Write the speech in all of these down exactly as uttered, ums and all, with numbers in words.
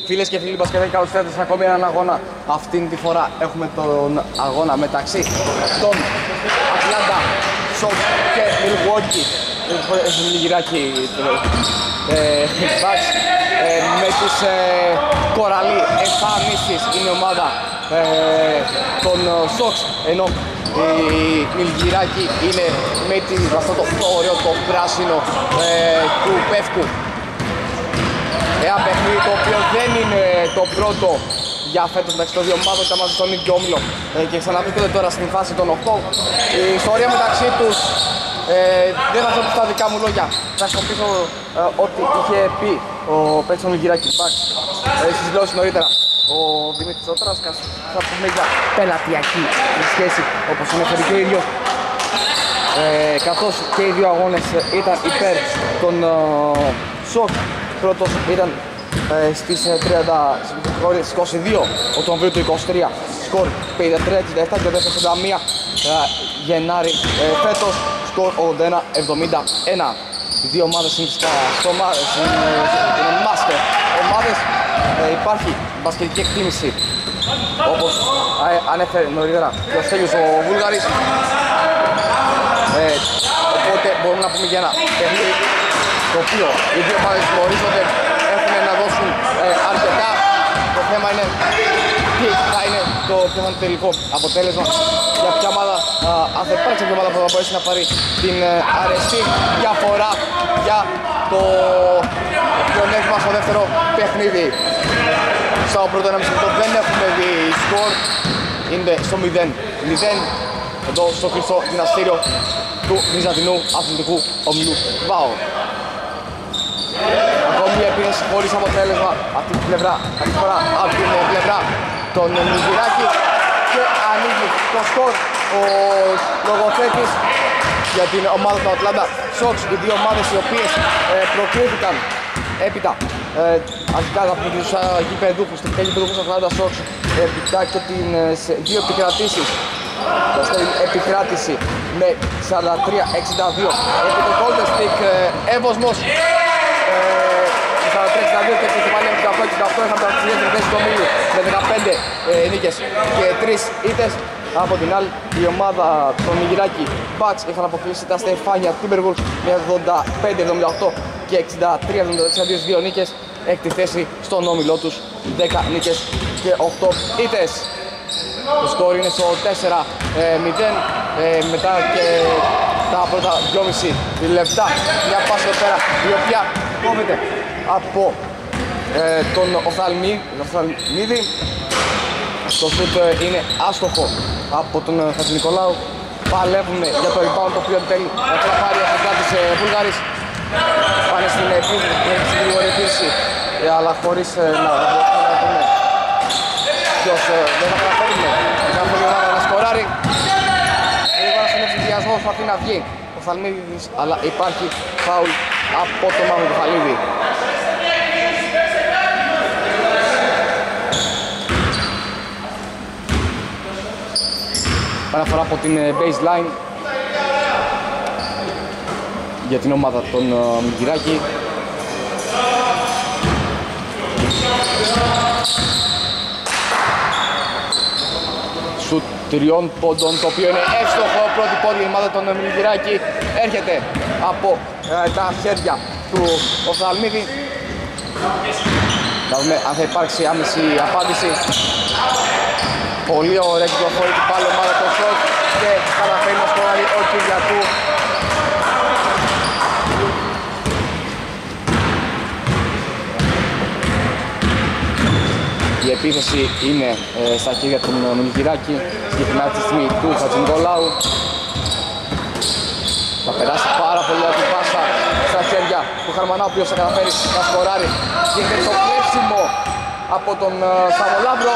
Φίλες και φίλοι μπασκετάκοι, καλώς ήρθατε σε ακόμη έναν αγώνα. Αυτήν τη φορά έχουμε τον αγώνα μεταξύ των Ατλάντα Sox και Milwaukee Λιγυράκι Bucks με τις κοραλί εμφανίσεις. Είναι ομάδα ε, των Sox, ενώ η Μιλγυράκη είναι με την, αυτό το, το ωραίο το πράσινο ε, του Πεύκου. Ένα παιχνίδι το οποίο δεν είναι το πρώτο για φέτος μεταξύ των δύο ομάδων, ήταν μαζί στον ίδιο όμιλο ε, και ξαναβρίσκονται τώρα στην φάση των οκτώ. Η ιστορία μεταξύ τους ε, δεν θα πω στα δικά μου λόγια, θα χρησιμοποιήσω ε, ό,τι είχε πει ο παίκτης των Μιλγυράκη Bucks ε, στις δηλώσεις νωρίτερα. Ο Δημήτρης Τράσκας θα πούμε για πελατειακή σχέση, όπως ανέφερε και ο ίδιος, ε, καθώς και οι δύο αγώνες ήταν υπέρ των Sox. Πρώτος ήταν ε, στις, τριάντα, στις είκοσι δύο Οκτωβρίου του είκοσι τρία, σκορ πενήντα τρία εξήντα επτά, και ο δεύτερος τριάντα μία ε, Γενάρη ε, φέτος, σκορ ογδόντα ένα εβδομήντα ένα. Οι δύο ομάδες είναι στα μάσκερ ομάδες. Ε, υπάρχει μπασκετική εκτίμηση, όπως ε, ανέφερε νωρίτερα και ο Στέλιος ο Βούλγαρης, ε, οπότε μπορούμε να πούμε για ένα παιχνίδι το οποίο οι δύο ομάδες γνωρίζονται, έχουν να δώσουν ε, αρκετά. Το θέμα είναι τι θα είναι το πιο τελικό αποτέλεσμα, για ποια ομάδα, α, αν θα υπάρξει ποια ομάδα που θα μπορέσει να πάρει την ε, αρεστή διαφορά για το πλεονέκτημα στο δεύτερο παιχνίδι. Στο πρώτο ένα μισή λεπτό δεν έχουμε δει σκορ, είναι στο μηδέν μηδέν εδώ στο κλειστό γυμναστήριο του Βυζαντινού Αθλητικού Ομίλου ΒΑΟ. Ακόμη μια επίθεση χωρίς αποτέλεσμα αυτή την πλευρά, αυτή τη φορά από την πλευρά των Μιλγυράκη, και ανοίγει το σκορ ο λογοθέτης για την ομάδα του Ατλάντα Sox. Οι δύο ομάδες οι οποίες ε, προκρίθηκαν έπειτα ε, αρχικά από τους γηπεδούχους, την γηπεδούχους Ατλάντα Sox, έπειτα και την, σε δύο επικρατήσεις. Δεύτερη επικράτηση με σαράντα τρία εξήντα δύο επί το Golden Stick ε, Εύωσμος, σαράντα τρία εξήντα δύο, και την Κεφαλία εξήντα οκτώ εξήντα οκτώ είχαμε τα δεύτερη θέση του ομίλου με δεκαπέντε ε, νίκες και τρεις ήττες. Από την άλλη, η ομάδα των Μιλγυράκη Bucks είχαν αποκλείσει τα Στεφάνια Timberwolves με ογδόντα πέντε εβδομήντα οκτώ και εξήντα τρία εβδομήντα τέσσερα, δύο νίκες, έκτη θέση στον όμιλό τους, δέκα νίκες και οκτώ ήττες. Το σκορ είναι στο τέσσερα μηδέν ε, μετά και τα πρώτα δυόμισι λεπτά. Μια πάση εδώ πέρα η οποία κόβεται από ε, τον Οφθαλμίδη. Το σουτ είναι άστοχο από τον Χατζηνικολάου. Παλεύουν για το rebound, το οποίο εν τέλει θα πάρει ο Χατζάτης Βούλγαρης. Πάνε στην γρήγορη επίθεση, αλλά χωρίς να μπορούν να δούμε ποιος δεν θα καταφέρουν να σκοράρει. Γρήγορα στον ευθυνδιασμό προσπαθεί να βγει ο Θαλμίδης, αλλά υπάρχει φάουλ από το Μαύρο Κεφαλίδη. Παραφορά από την baseline για την ομάδα των Μιλγυράκη. Σουτ τριών πόντων, το οποίο είναι εύστοχο. Πρώτη πόντη η ομάδα των Μιλγυράκη έρχεται από ε, τα χέρια του Οφθαλμίδη. Θα δούμε αν θα υπάρξει άμεση απάντηση. Πολύ ωραία κυκλοφορεί την πάλι ομάδα των Sox και καταφέρει να σκοράρει ο Κυριακού. Η επίθεση είναι ε, στα χέρια του Μιλγυράκη, συγκεκριμένα τη στιγμή του Χατζηνικολάου. Θα περάσει πάρα πολύ από την πάσα στα χέρια του Χαρμανά, ο οποίος θα καταφέρει να σκοράρει. Γίνεται το κλέψιμο από τον ε, Σαμολάβρο.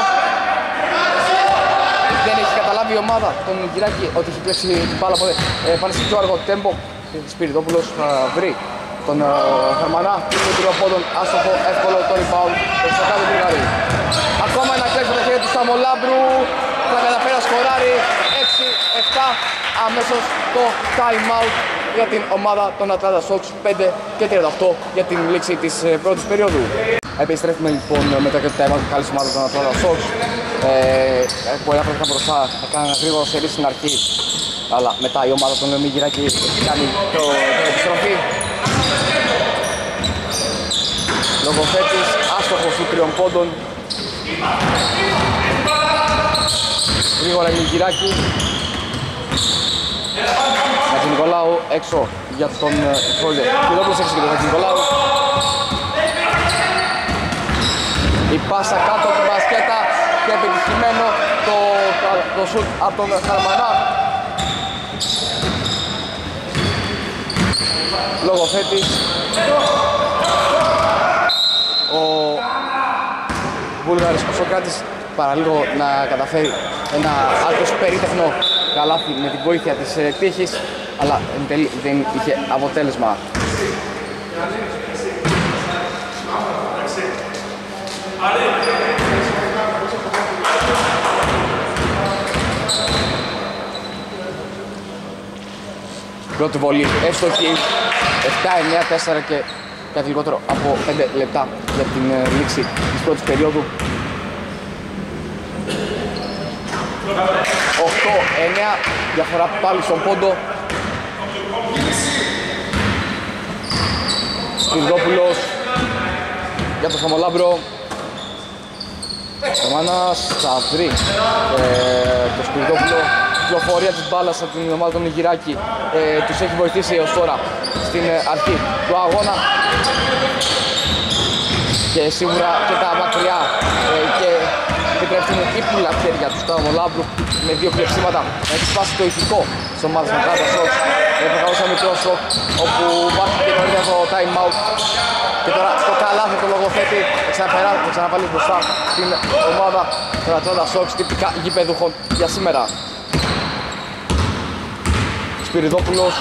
Δεν έχει καταλάβει η ομάδα των Μιλγυράκη ότι έχει κλέψει την μπάλα, οπότε ε, πάνε σε πιο αργό τέμπο. Σπυριδόπουλος θα βρει τον ε, Χαρμανά, είναι τριών πόντων, άστοχο, εύκολο το rebound, εξωτά του Βουλγαρίου. Ακόμα ένα κλέψιμο τα χέρια του Σαμολάμπρου, θα καταφέρει να σκοράρει. Έξι επτά, αμέσως το time out για την ομάδα των Ατλάντα Sox, πέντε και τριάντα οκτώ για την λήξη της πρώτης περίοδου. Επιστρέφουμε λοιπόν μετά και το time out καλής ομάδας των Atlanta Sox. Ε, πολλά χρόνια μπροστά, έκανα ένα γρήγορο σερί στην αρχή, αλλά μετά η ομάδα των Μιγυράκη έχει κάνει το, την επιστροφή. Λογοθέτης, άστοχος του τριών πόντων. Γρήγορα η Μιγυράκη. Χατζηνικολάου έξω για τον Φρόιζερ. Κιλόπουλος έξω για τον Χατζηνικολάου. Η πάσα κάτω από την μπασκέτα και επιτυχημένο το, το, το σουτ από τον Χαρμανά. Λογοθέτης. Ο Βούλγαρης ο Σοκράτης παραλίγο να καταφέρει ένα άκρος περίτεχνο καλάθι με την βοήθεια της ε, τύχης, αλλά εν τέλει δεν είχε αποτέλεσμα. Πρώτη βολή εύστοχη, επτά εννιά τέσσερα και κάτι λιγότερο από πέντε λεπτά για την ε, λήξη της πρώτης περίοδου. οκτώ εννιά, διαφορά πάλι στον πόντο. Σπυρδόπουλος για τον Σαμολάμπρο. Ο Μάνας θα βρει ε, το Σπυρδόπουλο. Η κυκλοφορία της μπάλας από την ομάδα των Μιγυράκη ε, τους έχει βοηθήσει έως τώρα στην ε, αρχή του αγώνα. Και σίγουρα και τα μακριά ε, και επιτρέψουν ύπουλα χέρια του Σταμολάμπρου με δύο κλεψίματα. Έχει σπάσει το ηθικό της ομάδας των Atlanta Sox. Προχωρούσε μικρό σοκ όπου βάθηκε και νωρίτερα το time out. Και τώρα στο καλάθι το λογοθέτη θα ξαναπαλεί μπροστά στην ομάδα των Atlanta Sox, τυπικά γηπεδούχων για σήμερα. Σπυριδόπουλος.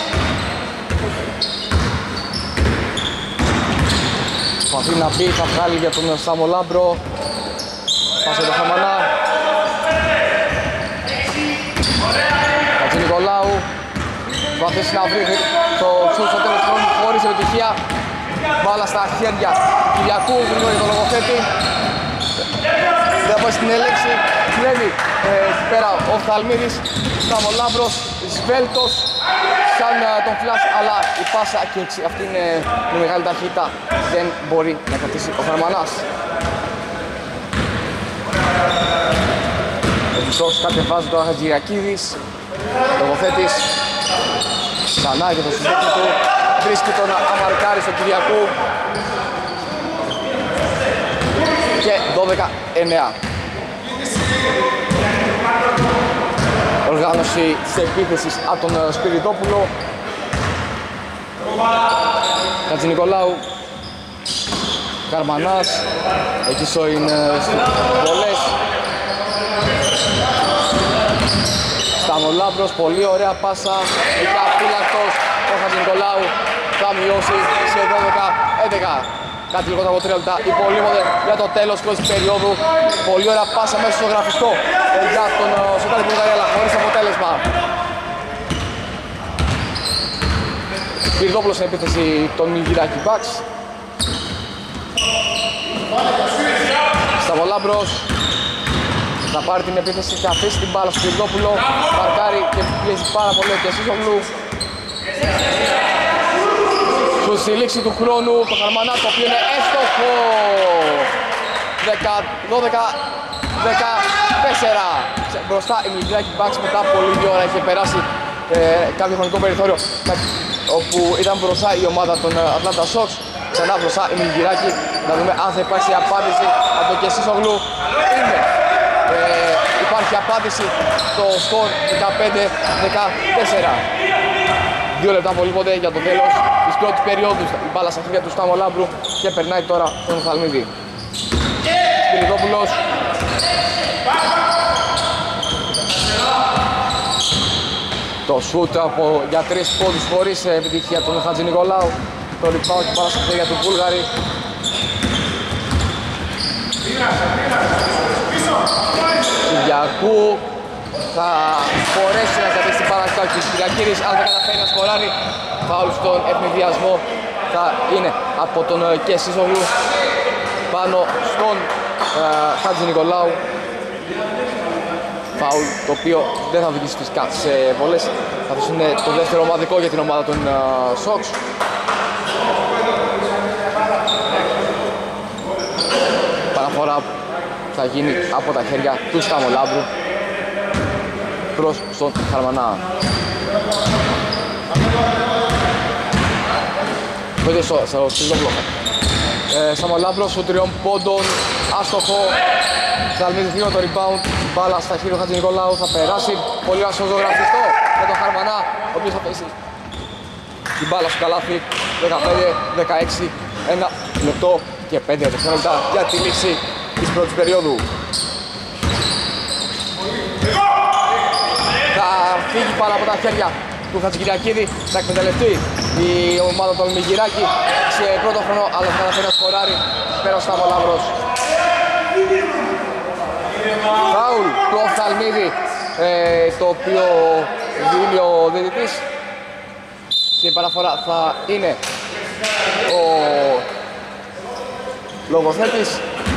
Προσπαθεί να μπει, θα βγάλει για τον Σταμολάμπρο. Πάσε το Χαμανά. Χατζηνικολάου. Προσπαθήσει να βρει το σουτ στο τέλος του χρόνου χωρίς επιτυχία. Μπάλα στα χέρια του Κυριακού, γρήγορα για τον λογοθέτη. Δεν πάει στην έλεξη. Κλέβει ε, εκεί πέρα ο Φθαλμίδης. Σταμολάμπρος, σβέλτος σαν ε, τον φλάς, αλλά η πάσα και αυτή είναι με μεγάλη ταχύτητα. Δεν μπορεί να κρατήσει ο Χαρμανάς. Ο Βουσός κατεβάζει τον Χατζηρακίδης. Λογοθέτης ξανά για το συντέκτη του. Βρίσκει τον αμαρκάρι στον Κυριακού. Και δώδεκα εννέα. Οργάνωση της επίθεσης από τον Σπυριδόπουλο. Χατζηνικολάου. Καρμανάς. Εκεί σώην βολές. Σταμολάμπρος, πολύ ωραία πάσα. Εκεί αφύλακτος ο Χατζηνικολάου θα μειώσει σε δώδεκα έντεκα. Κάτι λιγότερο από τρία λεπτά υπολείπονται για το τέλος της περίοδου. Πολύ ωραία πάσα μέσα στο γραφιστό για τον Σοκράτη Βουλγαρία, αλλά χωρίς αποτέλεσμα. Σπυρδόπουλος στην επίθεση των Μιγυράκη Bucks. Σταμολάμπρος θα πάρει την επίθεση και αφήσει την μπάλα στο Σπυρδόπουλο. Μαρκάρει και πιέζει πάρα πολύ ο Κεσίσογλου. Στη λήξη του χρόνου το Χαρμανά, το οποίο είναι εύστοχο. δώδεκα δεκατέσσερα. Μπροστά η Μιγυράκη Bucks μετά από λίγη ώρα είχε περάσει ε, κάποιο χρονικό περιθώριο όπου ήταν μπροστά η ομάδα των Atlanta Sox. Ξανά μπροστά η Μιγυράκη. Να δούμε αν θα υπάρξει απάντηση από το Κεσίσογλου. Είναι. Ε, υπάρχει απάντηση στο σκορ δεκαπέντε δεκατέσσερα. Δύο λεπτά απολείπονται για το τέλος της πρώτης περίοδου. Η μπάλα στα χέρια του Σταμολάμπρου και περνάει τώρα στον Φαλμίδη. Σπυριδόπουλος. Το σούτ από, για τρεις πόντους χωρίς επιτυχία τον Χατζηνικολάου. Το ρυμπάουντ και μπάλα στα χέρια του Βούλγαρη. Κυριακού θα μπορέσει να κρατήσει την παραστάση του Κυριακήρης. Αν δεν καταφέρει να σκοράρει, φάουλ στον ευνηδιασμό θα είναι από τον Κεσίσογλου. πάνω στον ε, Χατζη Νικολάου. Φάουλ το οποίο δεν θα οδηγήσει φυσικά σε βολές. Αυτό είναι το δεύτερο ομαδικό για την ομάδα των uh, Sox. Παραφορά θα γίνει από τα χέρια του Σταμολάβρου προς τον Χαρμανά. Πέντε στο τρίτο μπλόκο. Σταμολάβρος των τριών πόντων, άστοχο. Θαλμίδης λίγο το rebound, μπάλα στα χέρια του Χατζη Νικολάου, θα περάσει. Πολύ ασφοδογραφιστό με τον Χαρμανά, ο οποίος θα πέσει την μπάλα στο καλάθι. Δεκαπέντε δεκαέξι, ένα λεπτό και πέντε δευτερόλεπτα για τη λήξη της πρώτης περίοδου. Θα φύγει πάρα από τα χέρια του Χατζικυριακίδη, θα εκμεταλλευτεί η ομάδα του Μιγυράκη σε πρώτο χρόνο, αλλά θα καταφέρει να σκοράρει πέρα ο Σταμολάβρος. Φάουλ του Οφθαλμίδη, ε, το οποίο δίνει ο διαιτητής. Και η παραφορά θα είναι ο λογοθέτης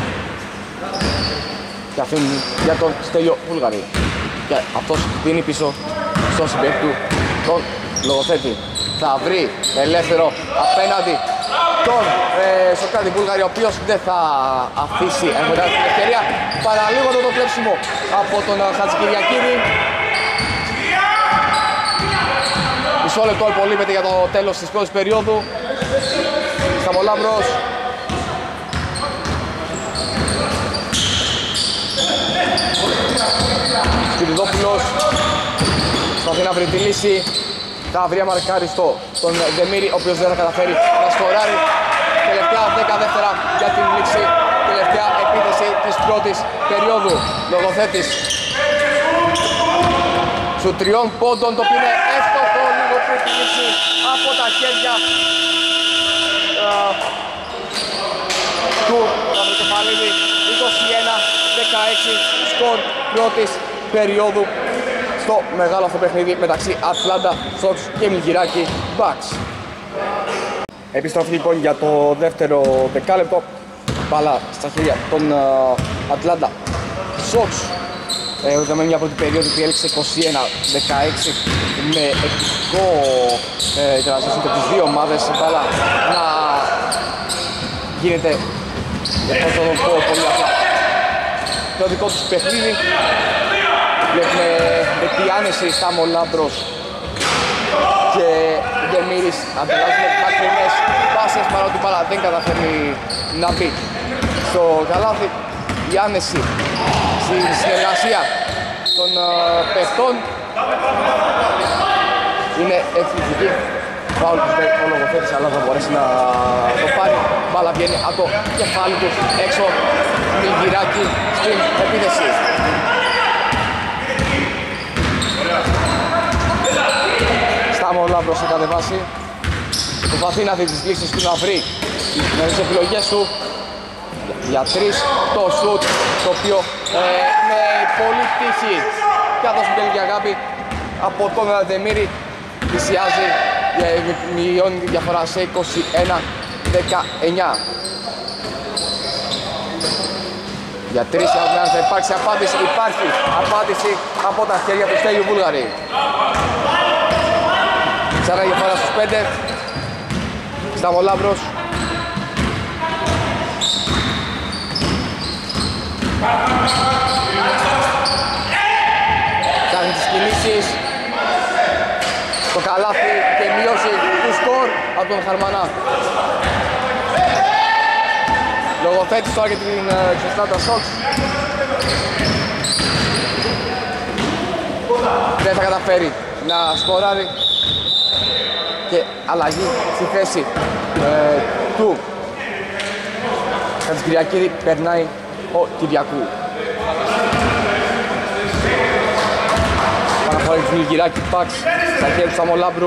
και αφήνει για τον Στέλιο Βούλγαρη. Και αυτός δίνει πίσω στον συμπαίχτη του τον λογοθέτη. Θα βρει ελεύθερο απέναντι τον ε, Σοκράτη Βούλγαρη, ο οποίος δεν θα αφήσει εμφανά την ευκαιρία. Παραλίγο το, το κλέψιμο από τον Χατζικυριακίδη. Μισό λεπτό υπολείπεται για το τέλος της πρώτης περίοδου. Σταμολάβρος. Σπυριδόπουλος προσπαθεί να βρει τη λύση. Θα βρει αμαρκάριστο τον Δεμήρη, ο οποίος δεν θα καταφέρει να σκοράρει. Τελευταία δέκα δεύτερα για την λήξη. Τελευταία επίθεση της πρώτης περίοδου. Λογοθέτης σου τριών πόντων, το οποίο είναι εύστοχο λίγο πριν τη λήξη από τα χέρια uh, του Καφρικεφαλίδη. είκοσι ένα δεκαέξι σκορ πρώτης περίοδου στο μεγάλο αυτό παιχνίδι μεταξύ Ατλάντα Sox και Μιγυράκη Bucks. Επιστροφή λοιπόν για το δεύτερο δεκάλεπτο. Μπάλα στα χέρια των Ατλάντα Sox. Είδαμε μια πρώτη περίοδο που έληξε είκοσι ένα δεκαέξι με εκπληκτικό τεραστιασμό από τις δύο ομάδες. Μπάλα να γίνεται πολύ απλά το δικό τους παιχνίδι. Βλέπουμε με τη άνεση Σταμολάβρος και Δεμήρης ανταλλάσσουν μακρινές πάσες, παρότι η μπάλα δεν καταφέρνει να μπει στο καλάθι. Η άνεση στη συνεργασία των uh, παιχτών είναι εκπληκτική. Φάουλ τους λέει ο λογοθέτης, αλλά θα μπορέσει να το πάρει. Μπάλα βγαίνει από το κεφάλι του έξω. Μιγυράκη στην επίθεση. Σταμολάβρος θα κατεβάσει. Προσπαθεί να δει τις λύσεις του, να βρει με τις επιλογές του. Για τρεις το σουτ, το οποίο ε, με πολύ τύχη καθώς με τελική αγάπη από τον Δεμήρη πλησιάζει, μειώνει τη διαφορά σε είκοσι ένα δεκαεννιά. Για τρεις αν θα υπάρξει απάντηση, υπάρχει απάντηση από τα χέρια του Στέλιου Βούλγαρη. Ξανά διαφορά στους πέντε. Σταμολάβρος. Κάνει τις κινήσεις. Το καλάθι και μείωση του σκορ από τον Χαρμανά. Λογοθέτης τώρα για την Ατλάντα Sox. Δεν θα καταφέρει να σκοράρει και αλλαγή στη θέση ε, του Χατζικυριακίδη περνάει ο Κυριακού. Παραφορά του Μιγυράκη Bucks στα χέρια του Σταμολάβρου.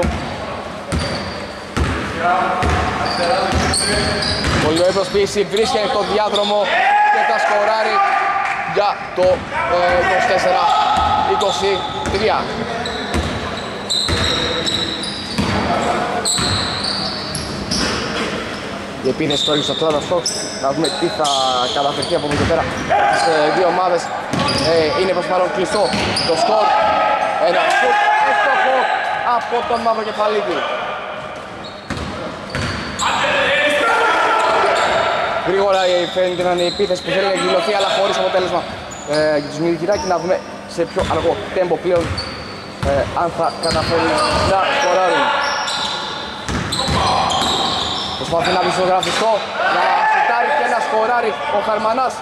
Πολύ ωραία προσπίση, βρίσκεται στο διάδρομο και θα σκοράρει για το είκοσι τέσσερα είκοσι τρία. η επίθεση τώρα στο Atlanta Hawks. Να δούμε τι θα καταφερθεί από εδώ και πέρα τις ε, δύο ομάδες. Ε, είναι προς παρόν κλειστό το σκορ. Ένα σουτ εύστοχο από τον Μαυροκεφαλίδη. Γρήγορα φαίνεται να είναι η επίθεση που θέλει να εκδηλωθεί, αλλά χωρίς αποτέλεσμα ε, για τους Μυριχηράκη. Να δούμε σε πιο αργό τέμπο πλέον ε, αν θα καταφέρει να σκοράρουν. Προσπαθεί να μπει στο γραφιστό, να σουτάρει και να σκοράρει ο Χαρμανάς.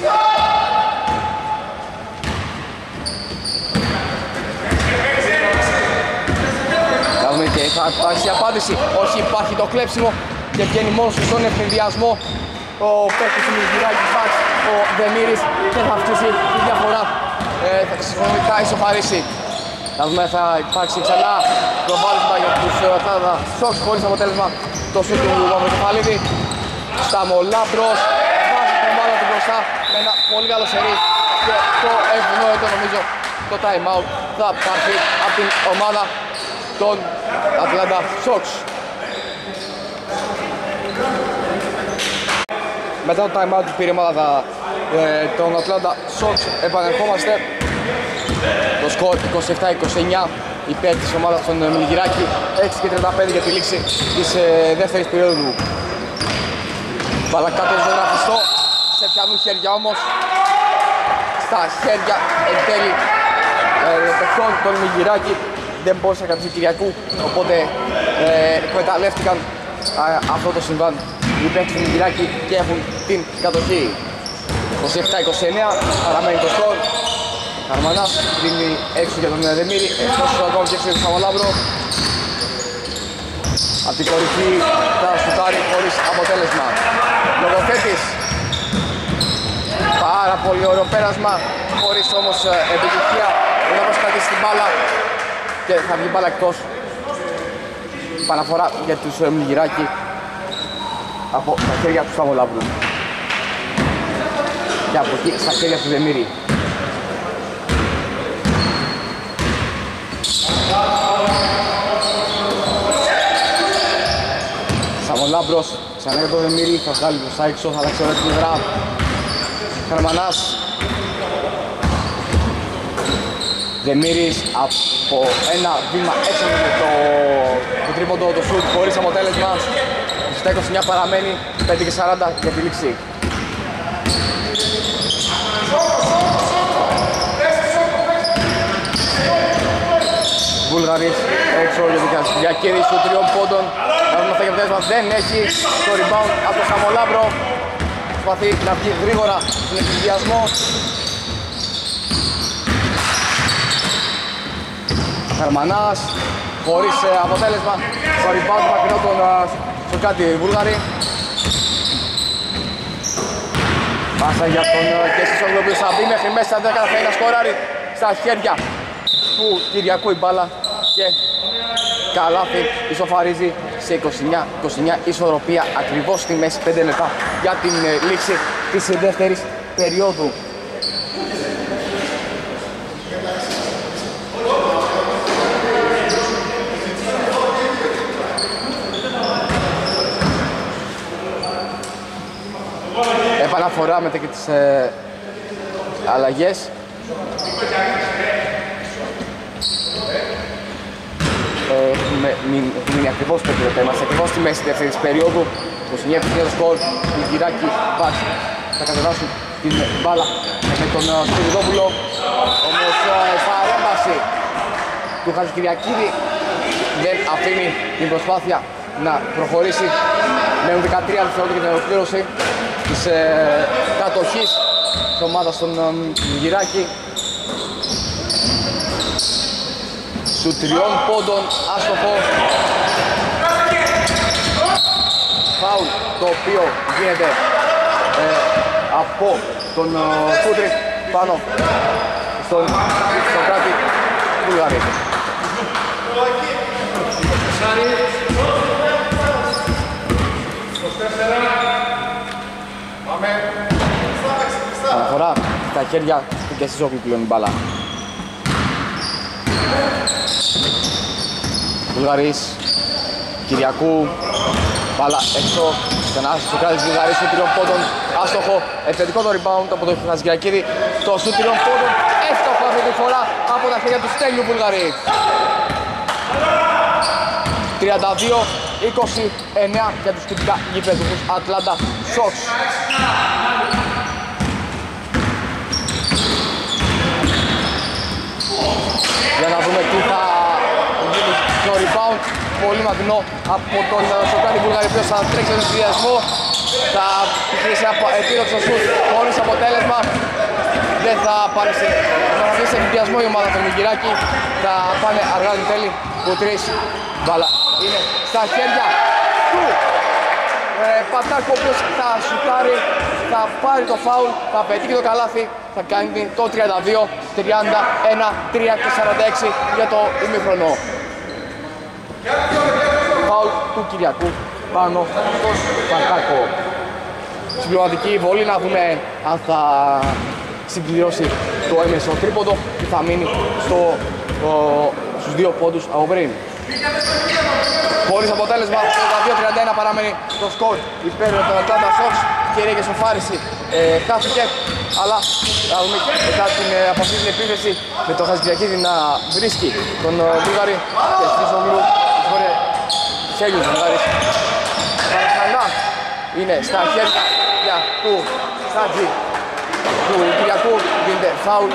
Να δούμε και θα υπάρξει απάντηση. Όχι, υπάρχει το κλέψιμο και βγαίνει μόνος του στον ευνηδιασμό ο παίκτης του Μυριχηράκη Bucks, ο Δεμήρης, και θα αυξήσει τη διαφορά. Ε, θα συμφωνικά ισοφαρίσει. Να δούμε θα υπάρξει ξανά προβάδισμα για τους Atlanta Hawks χωρίς αποτέλεσμα. Το σούτ του Μαυροκεφαλίδη. Σταμολάμπρος βάζει την ομάδα του μπροστά με ένα πολύ καλό σερί και το ευνοϊκό νομίζω το time out θα πάρθει από την ομάδα των Atlanta Hawks. Μετά το time out που πήρε η ομάδα ε, των Atlanta Hawks επανερχόμαστε. Το σκορ είκοσι επτά είκοσι εννιά υπέρ της ομάδας των Μυριχηράκη, έξι και τριάντα πέντε για τη λήξη της ε, δεύτερης περίοδου. Μπάλα κάτω στο γραφιστό, σε πιανού χέρια όμως, στα χέρια εν τέλει ε, παιχτών των Μυριχηράκη. Δεν μπορούσε να κρατήσει Κυριακού, οπότε ε, εκμεταλλεύτηκαν ε, αυτό το συμβάν οι παίκτες του Μυριχηράκη και έχουν την κατοχή. είκοσι επτά είκοσι εννιά παραμένει το σκορ. Χαρμανάς δίνει έξω για τον Δεμήρη, εκτός του ακόμα και έξω για τον Σταμολάμπρο. Απ' την κορυφή θα σουτάρει χωρίς αποτέλεσμα. Λογοθέτης. Πάρα πολύ ωραίο πέρασμα, χωρίς όμως επιτυχία. Δεν θα προσπαθήσει την μπάλα και θα βγει μπάλα εκτός. Παναφορά για τους Μυριχηράκη από τα χέρια του Σταμολάμπρου. Και από εκεί στα χέρια του Δεμήρη. Σταμολάμπρος ξανά για το Δεμήρη, θα βγάλει μπροστά έξω, θα αλλάξει ωραία την πλευρά. Χαρμανάς. Δεμήρης από ένα βήμα έξω με το, το τρίποντο, το σουτ χωρίς αποτέλεσμα. είκοσι είκοσι εννιά παραμένει, πέντε και σαράντα για τη λήξη. Βούλγαρης έξω για την διακήρυξη των τριών πόντων. Να δούμε αυτά για αποτέλεσμα, δεν έχει το rebound από τον Σταμολάμπρο. Προσπαθεί να βγει γρήγορα στον εκδιασμό. Χαρμανάς χωρίς αποτέλεσμα. Το rebound μακρινό τον στο κάτι Βούλγαρη. Πάσα για τον Κεσίσογλου, ο οποίος θα μπει μέχρι μέσα, δεν καταφέρει να σκοράρει στα χέρια του Κυριακού η μπάλα και καλάθι ισοφαρίζει σε είκοσι εννιά είκοσι εννιά, ισορροπία ακριβώς στη μέση, πέντε λεπτά για την λήξη της δεύτερης περίοδου. Επαναφορά μετά και τις ε, αλλαγές. Έχουμε μείνει ακριβώς πέντε λεπτά, είμαστε ακριβώς στη μέση της δεύτερης περίοδου. είκοσι εννιά είκοσι εννιά το σκορ, οι Μυριχηράκη Bucks θα κατεβάσουν την μπάλα με τον Σπυριδόπουλο. Όμως η παρέμβαση του Χατζικυριακίδη δεν αφήνει την προσπάθεια να προχωρήσει. Μένουν δεκατρία δευτερόλεπτα για την ολοκλήρωση της ε, κατοχής της ομάδας των Μυριχηράκη. Σου τριών πόντων, άστοχο. Φάουλ το οποίο γίνεται ε, από τον Κούτρι πάνω στον, στον κράτη Βουλγαρή. Αναφορά στα χέρια του Κεσίσογλου πλέον η μπάλα. Βουλγαρής, Κυριακού, μπάλα έξω, Ξανά στο κράτη της Βουλγαρίας, σου τριών πόντων, άστοχο, επιθετικό το rebound από τον Χατζηγιακίδη. Το σου τριών πόντων, εύστοχο αυτή τη φορά από τα χέρια του Στέλιου Βουλγαρή. τριάντα δύο είκοσι εννέα για τους τυπικά γηπεδούχους Atlanta Sox. Για να δούμε τι θα γίνει στο rebound. Πολύ μακρινό από τον Σοκράτη Βουλγαρή, ποιος θα τρέξει τον συνδυασμό. Θα πηγήσει ένα επίδοξο σουτ χωρίς αποτέλεσμα. Δεν θα πάρει σε, σε συνδυασμό η ομάδα του Μιγυράκη. Θα πάνε αργά την τέλη που τρεις. Μπάλα είναι στα χέρια του ε, Πατάκου, ο οποίος θα σουτάρει, θα πάρει το φάουλ, θα πετύχει το καλάθι, θα κάνει το τριάντα δύο τριάντα ένα τρία και σαράντα έξι για το ημίχρονο. Φάουλ του Κυριακού πάνω στον Πατάκο. Συμπληρωματική βολή, να δούμε αν θα συμπληρώσει το έμεσο τρίποντο και θα μείνει στο, το, στους δύο πόντους από πριν. Χωρίς αποτέλεσμα, τριάντα δύο τριάντα ένα παραμένει το σκορ υπέρ των Atlanta Sox. Κυρία και σοφάριση ε, χάθηκε, αλλά θα δούμε μετά την ε, από αυτή την επίθεση με τον Χατζηγιακίδη να βρίσκει τον Βούλγαρη και στις ομίλου της Βόρειας Σέλιους Βουλγάρης. Ξανά είναι στα χέρια για του Χατζη του Κυριακού, γίνεται φάουλ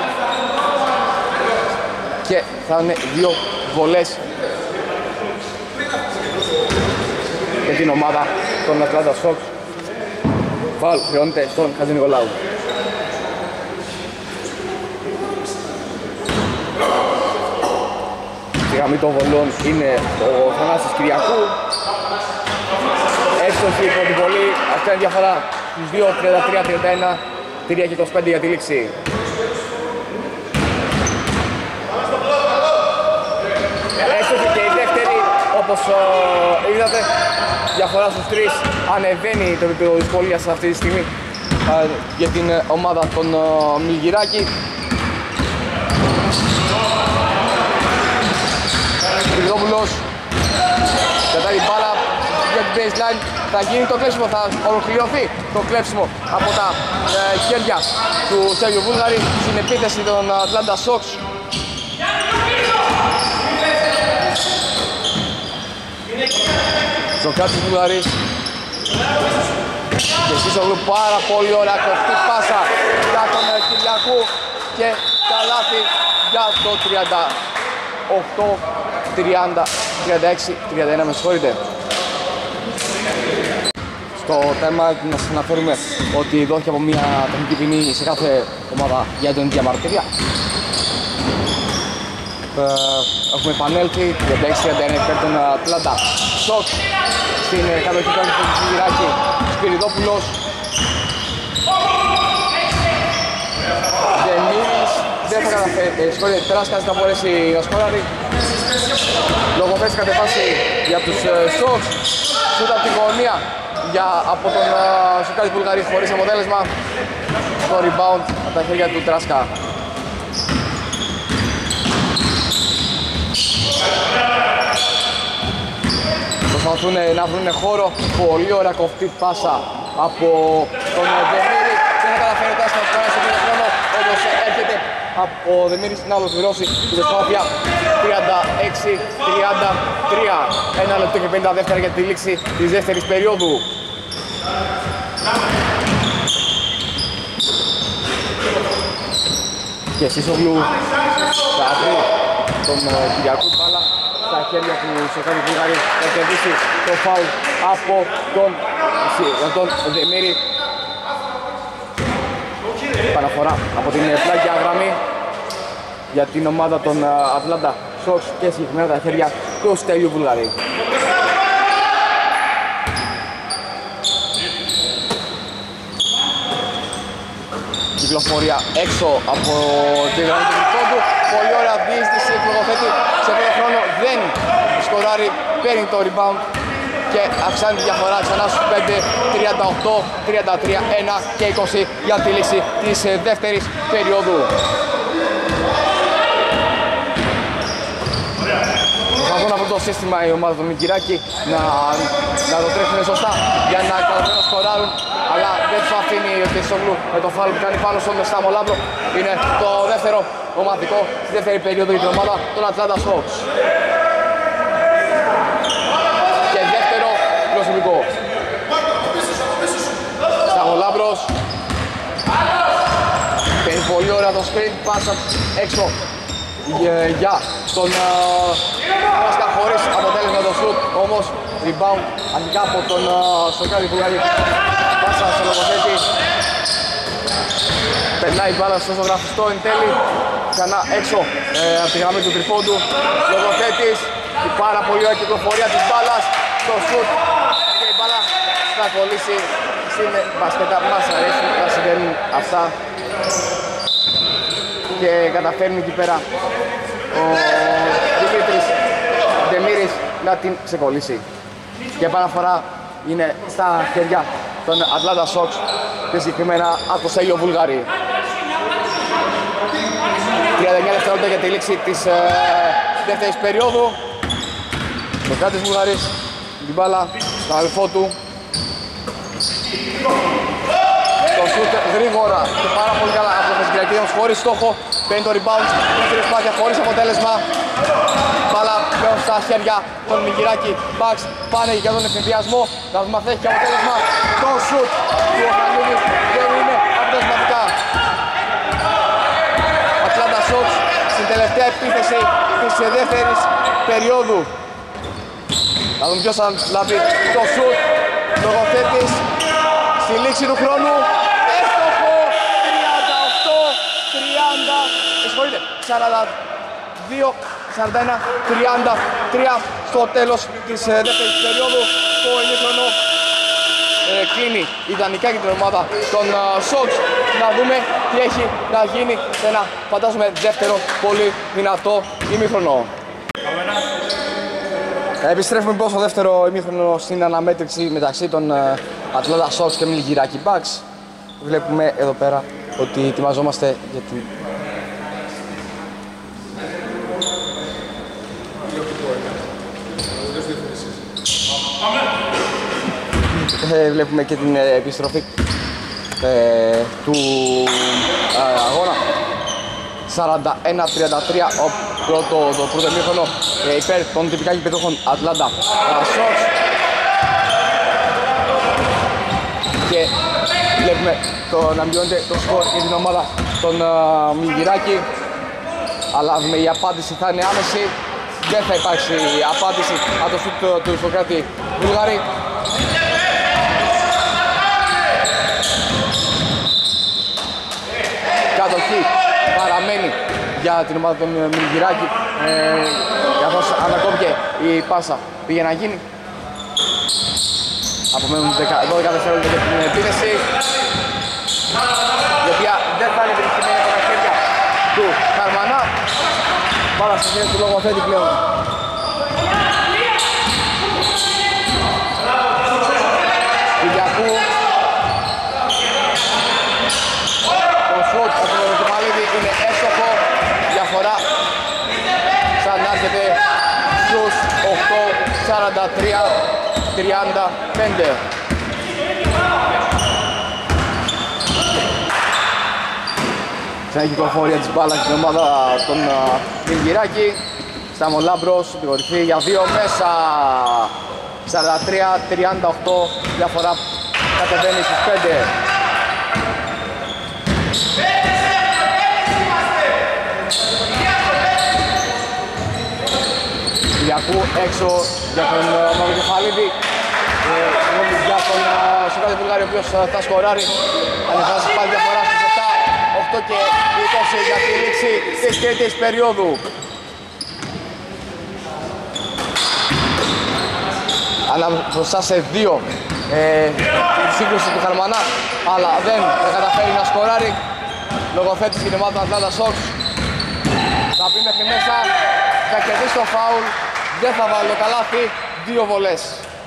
και θα είναι δύο βολές για την ομάδα των Atlanta Sox. Φάουλ χρεώνεται στον Χατζηνικολάου. Στη γραμμή των βολών είναι ο Θανάσης Κυριακού. Εύστοχη η πρώτη βολή, αυτή είναι η διαφορά στους δύο τριάντα τρία τριάντα ένα, τρία και είκοσι πέντε για τη λήξη. Εύστοχη και η δεύτερη, όπως uh, είδατε, διαφορά στους τρεις, ανεβαίνει το επίπεδο δυσκολίας αυτή τη στιγμή uh, για την uh, ομάδα των uh, Μιλγυράκη. Κρυδόπουλος κατά την μπάλα για την baseline, θα γίνει το κλέψιμο, θα ολοκληρωθεί το κλέψιμο από τα uh, χέρια του Στέλιου Βούλγαρη στην επίθεση των Atlanta Sox. Σοκράτης Βουλγαρής και Σίσογλου, πάρα πολύ ωραία κοφτή πάσα για τον Κυριακού και καλάθι για το τριάντα οκτώ τριάντα τριάντα έξι τριάντα ένα, με συγχωρείτε. Στο θέμα να σας αναφέρουμε ότι δόθηκε από μια τεχνική ποινή σε κάθε ομάδα για την διαμαρτυρία. Έχουμε επανέλθει τριάντα έξι τριάντα ένα υπέρ των Atlanta Sox. Στην κατοχή του Κυριακή Σπυριδόπουλος, Δεμήρης δεν θα καταφέρει, συγχωρείτε, Τεράσκας θα μπορέσει να σκοράρει. Λογοπές κατεβάσει για τους Sox, σούτα από τη γωνία για, από τον Σοκράτη Βουλγαρή χωρίς αποτέλεσμα. Το rebound από τα χέρια του Τεράσκα. Προσπαθούν να βρουν χώρο, πολύ ωραία κοφτή πάσα από τον Δεμήρη. Δεν θα καταφέρει τώρα να σκοράρει στο πρώτο χρόνο, όπως έρχεται από ο Δεμήρης να ολοκληρώσει την προσπάθεια. Τριάντα έξι τριάντα τρία, ένα λεπτό και πενήντα δεύτερα για τη λήξη της δεύτερης περίοδου. Και Σίσογλου θα βρει τον Κυριακού μπάλα στα χέρια του Σοκράτη Βουλγαρή, θα κερδίσει το φάουλ από τον, τον Δεμήρη. Παναφορά από την πλάγια γραμμή για την ομάδα των Atlanta Sox και συγκεκριμένα τα χέρια του Στέλιου Βουλγαρή. Κυκλοφορία έξω από τη γραμμή του πόντου. Πολύ ωραία διείσδυση, εκπληρωθέτη σε πρώτο χρόνο, δεν σκοράρει, παίρνει το rebound και αυξάνει τη διαφορά ξανά στους πέντε, τριάντα οκτώ τριάντα τρία ένα και είκοσι για τη λήξη της δεύτερης περίοδου. Προσπαθούν από το σύστημα η ομάδα του Μικυράκη να, να το τρέχουν σωστά για να καταφέρουν σκοράρουν, αλλά δεν τους αφήνει ο Τεσόγλου με το φάουλ που κάνει πάνω στον Σταμολάβρο. Είναι το δεύτερο ομαδικό στη δεύτερη περίοδο για την ομάδα των Atlanta Hawks. Και δεύτερο προσωπικό. Σταμολάβρος. Παίρνει πολύ ωραία το screen, πάσα έξω για τον Μάσκα χωρίς αποτέλεσμα το shoot, όμως rebound αρχικά από τον Σοκάρη Βουλγαρή. Πάσα στο λογοθέτη, περνάει η μπάλα στο ζωγραφιστό εν τέλει, ξανά έξω ε, από τη γραμμή του τριπώντου. Λογοθέτης, η πάρα πολύ ωραία κυκλοφορία της μπάλας, το shoot και η μπάλα θα κολλήσει στην μπασκέτα. Μας αρέσει να συμβαίνουν αυτά και καταφέρνει εκεί πέρα ο Δημήτρης Ντεμίρης να την ξεκολλήσει. Και επαναφορά είναι στα χέρια των Atlanta Hawks και συγκεκριμένα από το Σέλιο Βουλγαρή. τριάντα εννιά δευτερόλεπτα για τη λήξη της ε, δεύτερης περίοδου. Το κράτης Βουλγαρής, την μπάλα στον αδελφό του. Το σούτ γρήγορα και πάρα πολύ καλά από τον Μεσγκυριακίδη, χωρίς στόχο. Παίρνει το rebound, παίρνει την προσπάθεια χωρίς αποτέλεσμα. Μπάλα πλέον στα χέρια των Μιγυράκη. Bucks πάνε για τον ευθυνδιασμό. Να δούμε αν θα έχει και αποτέλεσμα. Το σούτ του Οχανίδη δεν είναι αποτελεσματικά. Atlanta Hawks στην τελευταία επίθεση της δεύτερης περίοδου. Να δούμε ποιος θα λάβει το σούτ. Λογοθέτης στη λήξη του χρόνου. Έστοχο τριάντα οκτώ τριάντα, εσχολείται, σαράντα δύο σαράντα ένα τριάντα τρία στο τέλος της ε, δεύτερης περίοδου. Το ημίχρονο ε, κλείνει ιδανικά για την ομάδα των ε, Hawks. Να δούμε τι έχει να γίνει σε ένα, φαντάζομαι, δεύτερο πολύ δυνατό ημίχρονο. Επιστρέφουμε λοιπόν στο δεύτερο ημίχρονο στην αναμέτρηση μεταξύ των uh, Atlanta Hawks και Milwaukee Bucks. Βλέπουμε εδώ πέρα ότι ετοιμαζόμαστε για την... Ε, βλέπουμε και την ε, επιστροφή ε, του ε, αγώνα. σαράντα ένα τριάντα τρία ο πρώτο, το πρώτο ημίχρονο ε, υπέρ των τυπικά γηπεδούχων Atlanta Hawks. Και βλέπουμε το να μειώνεται το σκορ για την ομάδα των uh, Μιλγυράκη. Αλλά δούμε, η απάντηση θα είναι άμεση. Δεν θα υπάρξει απάντηση από το σούτ του Ισοκράτη Βουλγαρή. Κατοχή παραμένει για την ομάδα των Μιλγυράκη, ε, καθώς ανακόπηκε η πάσα πήγε να γίνει. Απομένουν δώδεκα δευτερόλεπτα για την επίθεση, η οποία δεν θα είναι επιτυχημένη από τα χέρια του Καρμανά. Πάρα στα χέρια του λογοθέτη πλέον. Κυριακού. Το σουτ από τον Κεφαλίδη είναι εύστοχο. Διαφορά ξανάρχεται στους οκτώ σαράντα τρία τριάντα πέντε. Ξανά η κυκλοφορία της μπάλας στην ομάδα των Μιλγυράκη. Σταμολάμπρος, την κορυφή για δύο μέσα. σαράντα τρία τριάντα οκτώ, διαφορά κατεβαίνει στους πέντε. Κυριακού έξω για τον Μαυροκεφαλίδη, για τον Σοκράτη Βουλγάρη, ο οποίος θα σκοράρει. Ανεβάζει πάλι διαφορά στους επτά, οκτώ και είκοσι για τη λήξη της τρίτης περίοδου. Ανάμεσα σε δύο ε, η σύγκρουση του Χαρμανά, αλλά δεν θα καταφέρει να σκοράρει. Λογοθέτης για την ομάδα του Atlanta Hawks. Θα μπει μέχρι μέσα, θα κερδίσει το φάουλ, δεν θα βάλει το καλάθι, δύο βολές.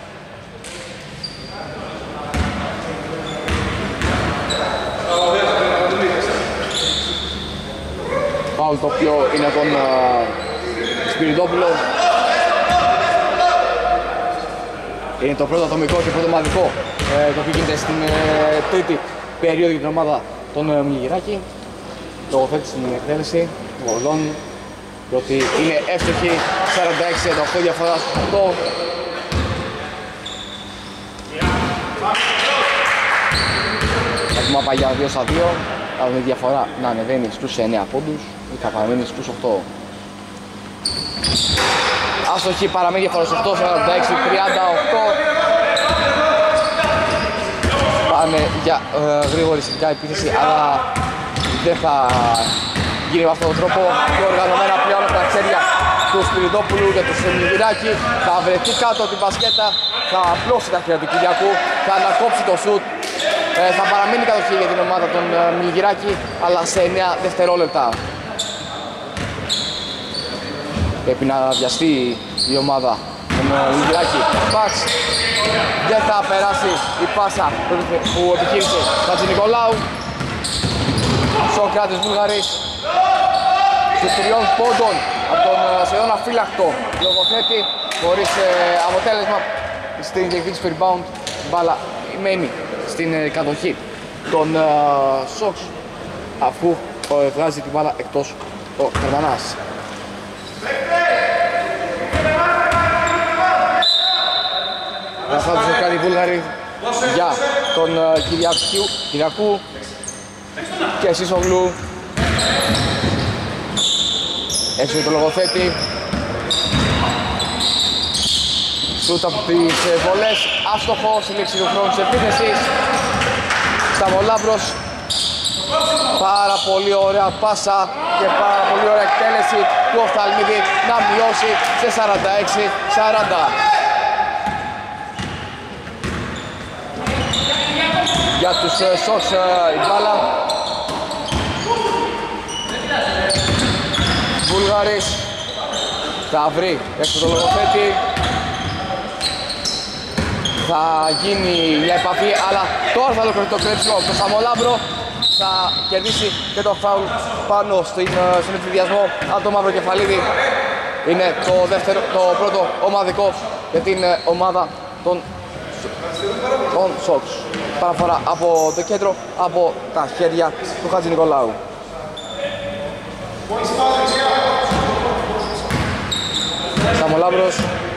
Φάουλ το οποίο είναι τον uh, Σπυριδόπουλο. Είναι το πρώτο ατομικό και πρώτο ομαδικό ε, το οποίο γίνεται στην ε, τρίτη περίοδο για την ομάδα των ε, Μιγυράκη. Λογοθέτει στην εκτέλεση βολών. Πρώτη είναι εύστοχη, σαράντα έξι σαράντα οκτώ διαφορά στους οκτώ. Έχουμε πάει για δύο στα δύο. Θα δούμε τη διαφορά να ανεβαίνει στους εννέα πόντους ή θα παραμείνει στους οκτώ. Άστοχη, παραμένει διαφορά στους οκτώ, σαράντα έξι τριάντα οκτώ. Πάνε για ε, γρήγορη σχετικά επίθεση, αλλά δεν θα γίνει με αυτόν τον τρόπο. Πιο οργανωμένα πλέον από τα χέρια του Σπυριδόπουλου και του Μιγυράκη. Θα βρεθεί κάτω την μπασκέτα, θα απλώσει τα χέρια του Κυριακού, θα ανακόψει το σουτ. Ε, θα παραμείνει κατοχή για την ομάδα των ε, Μιγυράκη, αλλά σε εννέα δευτερόλεπτα. Πρέπει να βιαστεί η ομάδα των Μιγυράκη. Παξ, δεν θα περάσει η πάσα που επιχείρησε Χατζηνικολάου. Σοκράτης Βούλγαρης στους τριών πόντων από τον σχεδόν αφύλακτο λογοθέτη, χωρίς ε, αποτέλεσμα στην διεκδίκηση του rebound. Μπάλα μένει στην ε, κατοχή των ε, Sox, αφού ε, βγάζει την μπάλα εκτός ο Καρμανάς. Θα τους κάνει οι Βούλγαροι για τον ε, Κυριακού, Κυριακού και Σίσογλου. Έτσι το λογοθέτη. Σούτ από τις βολές, άστοχο στη λήξη του χρόνου της επίθεσης. Σταμολάμπρος, πάρα πολύ ωραία πάσα και πάρα πολύ ωραία εκτέλεση του Οφθαλμίδη να μειώσει σε σαράντα έξι σαράντα. Για τους Sox η μπάλα. Βούλγαρης θα βρει έξω το λογοθέτη. Θα γίνει μια επαφή, αλλά τώρα θα ολοκληρωθεί το κρέψιμο. Το Σαμολάμπρο θα κερδίσει και το φάουλ πάνω στην, στον εφηδιασμό από το Μαύρο Κεφαλίδη. Είναι το, δεύτερο, το πρώτο ομαδικό για την ομάδα των, των Sox. Παραφορά από το κέντρο, από τα χέρια του Χατζηνικολάου. Σαμολάμπρος.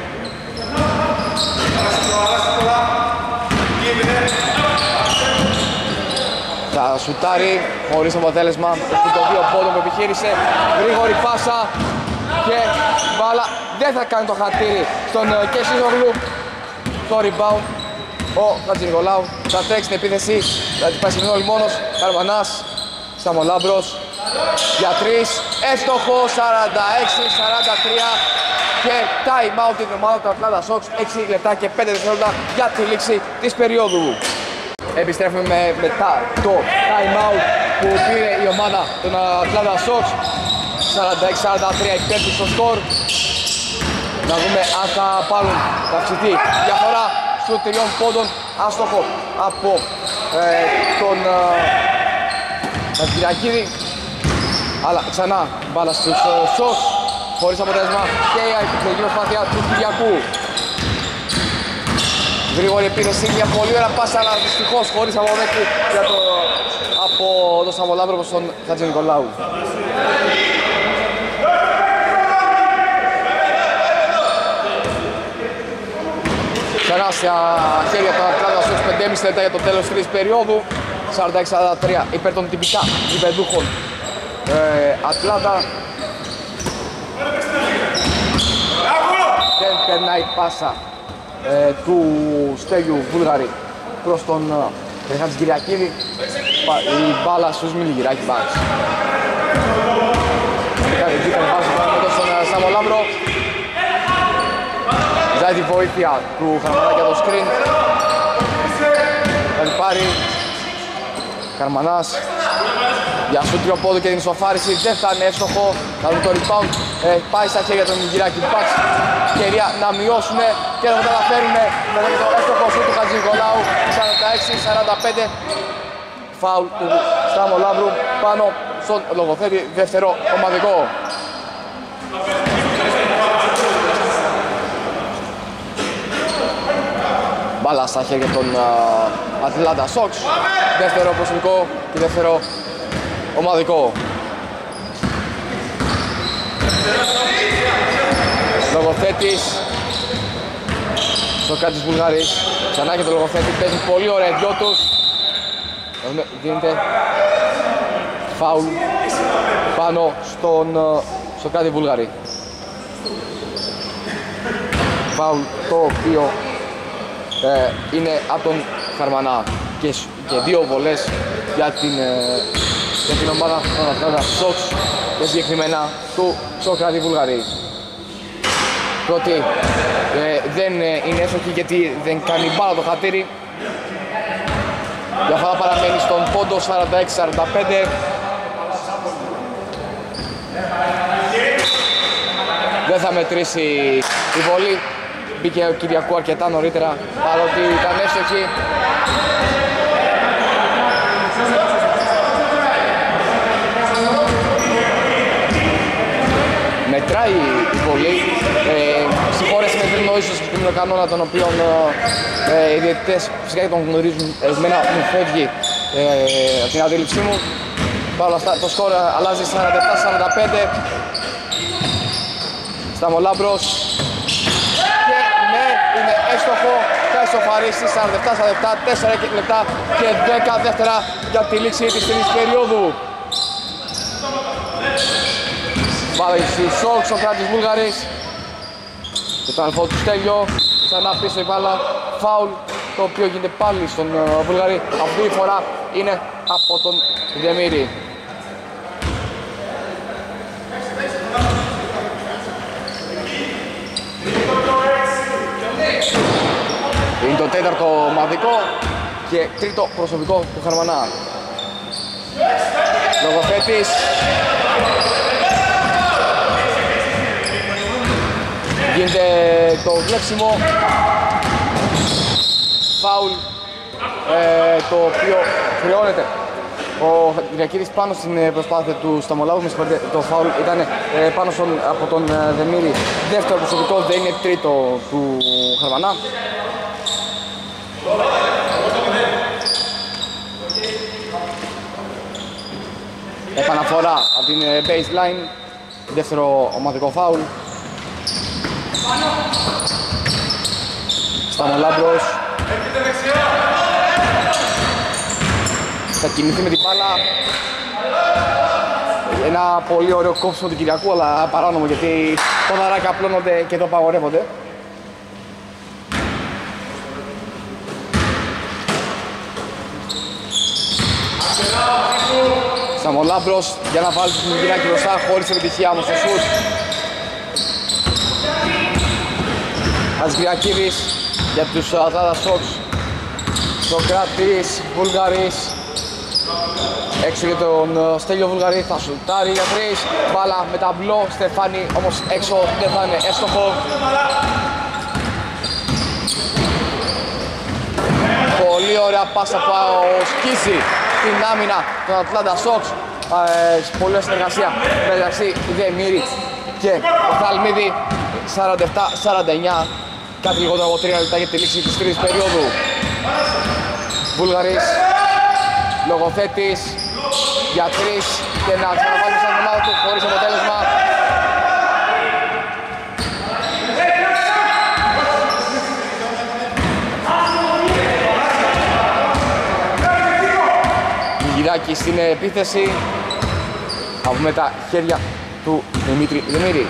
Θα σουτάρει χωρίς αποτέλεσμα το δύο πόντο που επιχείρησε. Γρήγορη πάσα και μπάλα δεν θα κάνει το χατήρι στον Κεσίζογλου. Το rebound ο Χατζηνικολάου θα τρέξει την επίθεση, θα την πάει σχεδόν μόνος. Καρμανάς, Σαμολάμπρος για τρεις, εύστοχο, σαράντα έξι σαράντα τρία και time out την ομάδα του Atlanta Sox. έξι λεπτά και πέντε δευτερόλεπτα για τη λήξη της περίοδου. Επιστρέφουμε με, μετά το time out που πήρε η ομάδα των Atlanta Sox. σαράντα έξι σαράντα τρία υπέρ στο σκορ. Να δούμε αν θα πάρουν τα αυξητή διαφορά στους τριών πόντων. Άστοχο από ε, τον ε, Κυριακίδη. Αλλά ξανά μπάλα στους ε, Sox, χωρίς αποτέλεσμα και η επιλογή προσπάθεια του Κυριακού. Γρήγορη επίθεση, μια πολύ ωραία πάσα, αλλά δυστυχώς χωρίς αποδέκτη για το, από τον Σαμολάμπρο προς τον Χατζηνικολάου. Ξανά στα χέρια των Atlanta Sox, πέντε και μισό λεπτά για το τέλος της τρίτης περίοδου. σαράντα έξι σαράντα τρία υπέρ των τυπικά υπερδούχων Ατλάντα. Δεν περνάει πάσα ε, του Στέλιου Βούλγαρη προς τον ε, Χατζηκυριακίδη. Η μπάλα στους Μιγυράκη Bucks. Έκανε πάσα πάνω στον Σαμολάμπρο. Ζάει τη βοήθεια του Χαρμανά για το screen. Θα την πάρει Καρμανάς για σου τριοπόδο και την ισοφάριση. Δεν θα είναι εύστοχο. Θα δούμε το rebound. Ε, πάει στα χέρια των Μιγυράκη Bucks. Ευκαιρία να μειώσουν και να το καταφέρουν με το εύστοχο σου του Χατζηνικολάου. σαράντα έξι σαράντα πέντε. Φάουλ του Σταμολάμπρου πάνω στον λογοθέτη, δεύτερο ομαδικό. Μπάλα στα χέρια των Ατλάντα Σόξ. Δεύτερο προσωπικό και δεύτερο ομαδικό. Λογοθέτης. Σοκάτης Βουλγαρής. Ξανά και το λογοθέτη. Παίζουν πολύ ωραία οι δυο τους. Δίνεται φάουλ πάνω στον Σοκάτη Βουλγαρή. Φάουλ το οποίο ε, είναι από τον Χαρμανά και, και δύο βολές για την, ε, για την ομάδα των Ατλάντα Σόξ και συγκεκριμένα του Σοκάτη Βουλγαρή. Πρώτη ε, δεν ε, είναι εύστοχη γιατί δεν κάνει μπάλα το χατήρι. Η διαφορά παραμένει στον πόντο σαράντα έξι σαράντα πέντε. Δεν θα μετρήσει η βολή. Μπήκε ο Κυριακού αρκετά νωρίτερα παρότι ήταν εύστοχη. Μετράει η βολή. Ε, Συγχώρεση με τρίνο ίσως τον κανόνα τον οποίο ε, οι διαιτητές φυσικά και τον γνωρίζουν. Εμένα μου φεύγει ε, από την αντίληψή μου. Παρ' όλα αυτά το σκορ αλλάζει σαράντα επτά σαράντα πέντε. Σταμολάμπρος. Και ναι, είναι έστοχο. Θα ισοφαρίσει σαράντα επτά σαράντα επτά, τέσσερα λεπτά και δέκα δεύτερα για τη λήξη της τρίτης περίοδου. Πάλι στη Σόξ ο Κράτης Βούλγαρης. Και το αλφό του Στέλιο. Ξανά πίσω η μπάλα. Φάουλ το οποίο γίνεται πάλι στον Βούλγαρη. Αυτή η φορά είναι από τον Δεμήρη. Είναι το τέταρτο ομαδικό και τρίτο προσωπικό του Χαρμανά. Λογοθέτης. Γίνεται το βλέψιμο. Φάουλ ε, το οποίο χρεώνεται ο Κυριακίδης πάνω στην προσπάθεια του Σταμολάβου. Με συγχωρείτε, το φάουλ ήταν ε, πάνω στον, από τον ε, Δεμήρη. Δεύτερο προσωπικό, δεν είναι τρίτο του Χαρμανά. Επαναφορά από την baseline. Δεύτερο ομαδικό φάουλ. Σταμολάμπρος. Θα κινηθεί με την μπάλα. Ένα πολύ ωραίο κόψιμο του Κυριακού, αλλά παράνομο γιατί τα δαράκια απλώνονται και το απαγορεύονται. Σταμολάμπρος για να βάλει την Κυριακή μπροστά χωρίς επιτυχία όμως στο σουτ. Αζγκυριακίδης για τους Ατλάντα Σόξ. Σοκράτης Βουλγαρής. Έξω για τον Στέλιο Βουλγαρή, θα σουτάρει για τρεις. Μπάλα με ταμπλό, Στεφάνι όμως έξω, δεν θα είναι έστοχο. Πολύ ωραία πάσα από σκίσει την άμυνα των Ατλάντα Σόξ. Ε, πολύ συνεργασία μεταξύ Δεμήρη και Θαλμίδη. Σαράντα επτά σαράντα εννιά. Κάτι λιγότερο από τρία λεπτά για τη λήξη της τρίτης περίοδου. Βούλγαρης, λογοθέτης για τρεις και να ξαναβάλει σαν ομάδα του χωρίς αποτέλεσμα. Γυράκι στην επίθεση. Θα βγούμε τα χέρια του Δημήτρη Δημήρη.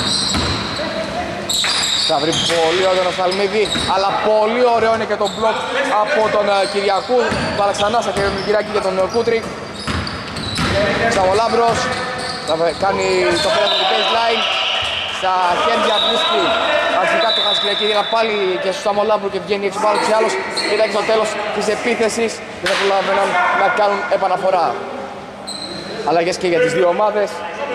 Θα βρει πολύ ωραίο τον Σαλμίδη, αλλά πολύ ωραίο είναι και το μπλοκ από τον Κυριακού. Βάλα ξανά στα χέρια του Κυριακή και τον Κούτρι. Σταμολάμπρος θα κάνει το πέρα του baseline. Στα χέρια βρίσκει αρχικά το Χασκυριακίδη, αλλά πάλι και στο Σταμολάμπρο και βγαίνει έξω πάλι και άλλος. Ήταν και στο τέλος της επίθεσης και θα προλαβαίνουν να κάνουν επαναφορά. Αλλαγές και για τις δύο ομάδες.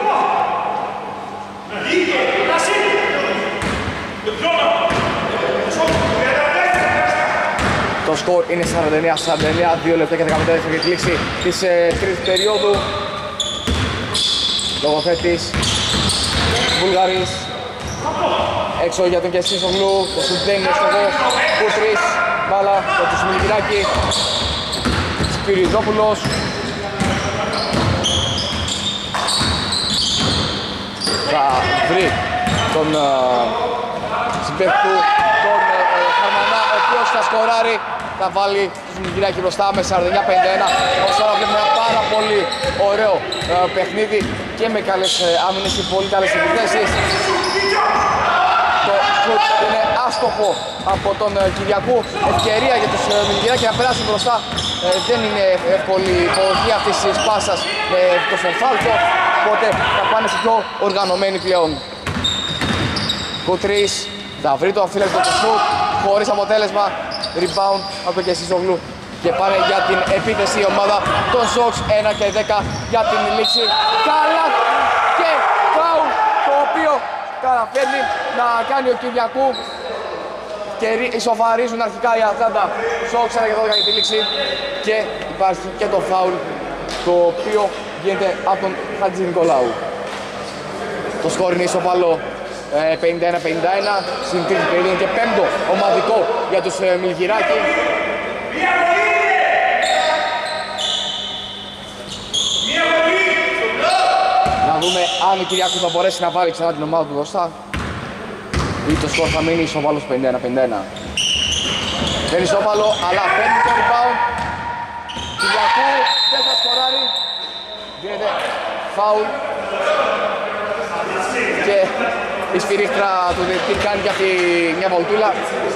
Το σκορ είναι σαράντα εννέα σαράντα εννέα, δύο λεπτά και δεκαπέντε δεύτερα για τη λήξη της ε, τρίτης περίοδου. Λογοθέτης Βουλγαρής. έξω για τον Κεσίσογλου, το σουτ δεν είναι στο γο, Κούτρης, μπάλα για τον Σμιλγυράκη, Σπυριδόπουλος. Θα βρει τον συμπαίχτη του, τον Χαρμανά, ο οποίος θα σκοράρει, θα βάλει τον Σμιλγυράκη μπροστά με σαράντα εννιά πενήντα ένα. Ως τώρα βλέπουμε ένα πάρα πολύ ωραίο παιχνίδι και με καλές άμυνες και πολύ καλές επιθέσεις. Το σουτ είναι άστοχο από τον Κυριακού. Ευκαιρία για τους Μιλγυράκη να περάσουν μπροστά. Ε, δεν είναι εύκολη η υποδοχή αυτής της πάσας με το Φαλκό, οπότε θα πάνε σε πιο οργανωμένοι πλέον. Κούτρης θα βρει το αφύλακτο του σουτ χωρίς αποτέλεσμα. Rebound από τον Κεσίσογλου και πάνε για την επίθεση η ομάδα των Sox. Ένα και δέκα για την λήξη. Καλά και φάουλ, το οποίο καταφέρνει να κάνει ο Κυριακού και ισοφαρίζουν αρχικά οι Ατλάντα Sox. Ένα και δώδεκα για τη λήξη και υπάρχει και το φάουλ, το οποίο γίνεται από τον Χατζη Νικολάου. Το σκορ είναι ισοπαλό, πενήντα ένα πενήντα ένα, στην τρίτη περίοδο και πέμπτο ομαδικό για τους Μιλγυράκη. Να δούμε αν ο Κυριακού θα μπορέσει να βάλει ξανά την ομάδα του μπροστά ή το σκορ θα μείνει ισοπαλός πενήντα ένα πενήντα ένα. Δεν είναι ισοπαλό, αλλά παίρνει το rebound. Κυριακού δεν θα σκοράρει, γίνεται φάουλ και η σφυρίχτρα του διαιτητή κάνει και αυτή μια βολτούλα.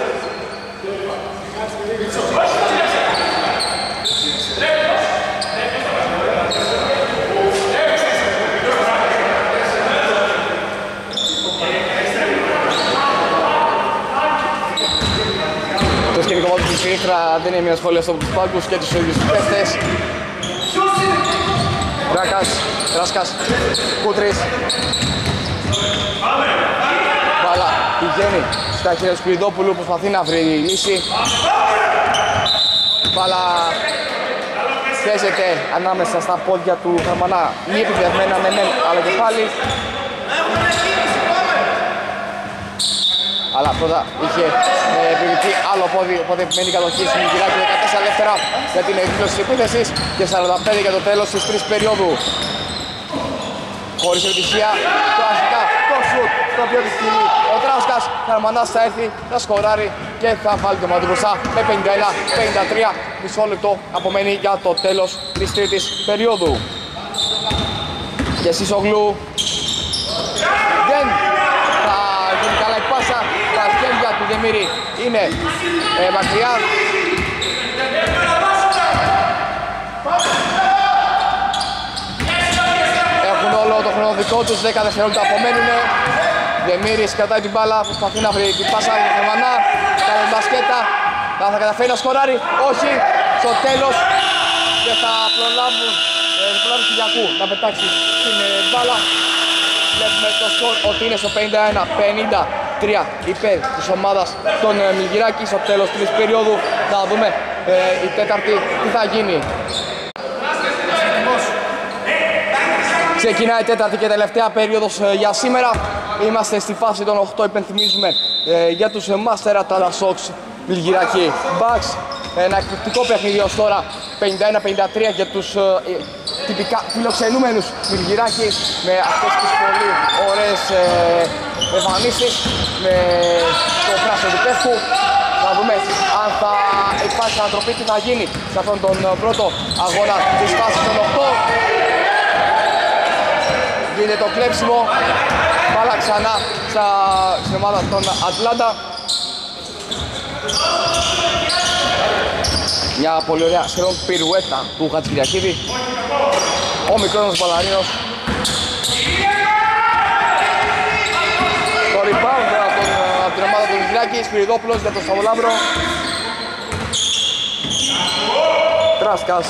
Το σκηνικό μάτι της σφυρίχτρα δεν είναι μια σχόλια από τους πάγκους και τους ίδιους παίχτες. Ράκας, Ράσκας, Κούτρης. Μπάλα πηγαίνει στα χέρια του Σπυριδόπουλου, προσπαθεί να βρει λύση. Μπάλα παίζεται ανάμεσα στα πόδια του Χαρμανά, μη επιβεβαιμένα με μεν, αλλά και πάλι. Αλλά πρώτα είχε ε, επιβληθεί άλλο πόδι, οπότε μένει κατοχή στην Μιλγυράκη. Δεκατέσσερα δεύτερα για την εκδήλωση της επίθεσης και σαράντα πέντε για το τέλος της τρίτης περίοδου. Χωρίς επιτυχία, το αρχικά, το σουτ, το οποίο της κινεί ο Τράουσκας. Χαρμανάς θα έρθει, θα σκοράρει και θα βάλει το μάτι μπροστά με πενήντα ένα πενήντα τρία. Μισό λεπτό απομένει για το τέλος της τρίτης περίοδου. Και Σίσογλου δεν θα γίνει καλά η πάσα. Τα χέρια του Δεμήρη είναι ε, μακριά. Έχουν όλο το χρόνο δικό τους, δέκα δευτερόλεπτα απομένουνε. Δεμήρης κρατάει την μπάλα, προσπαθεί να βρει την πάσα για τον Χαρμανά. Κάνει μπασκέτα, θα καταφέρει να σκοράρει, όχι, στο τέλος και θα προλάβουν ε, προλάβουν Κυριακού να πετάξει την ε, μπάλα. Βλέπουμε το σκορ ότι είναι στο πενήντα ένα πενήντα τρία υπέρ της ομάδας των ε, Μιλγυράκη. Στο τέλος της περίοδου θα δούμε ε, η τέταρτη τι θα γίνει. Ξεκινάει η τέταρτη και τελευταία περίοδος ε, για σήμερα. Είμαστε στη φάση των οκτώ, υπενθυμίζουμε ε, για τους ε, Master Atlanta Sox Μιλγυράκη Bucks. Ένα εκπληκτικό παιχνίδι ως τώρα, πενήντα ένα πενήντα τρία για τους ε, ε, τυπικά φιλοξενούμενους Μιλγυράκη, με αυτές τις πολύ ωραίες ε, εμφανίσεις με το πράσινο του πέφτου. Θα δούμε αν θα υπάρξει ανατροπή, τι θα γίνει σε αυτόν τον πρώτο αγώνα της φάσης των οκτώ. Γίνεται το κλέψιμο, μπάλα ξανά στα, στην ομάδα των Ατλάντα. Μια πολύ ωραία σχεδόν πυρουέτα του Χατζικυριακίδη. Ο μικρός μπαλαρίνος. Το rebound από, τον, από την ομάδα του Μιλγυράκη, Σπυριδόπουλος για τον Σταυρολάμπρο. Τράσκας.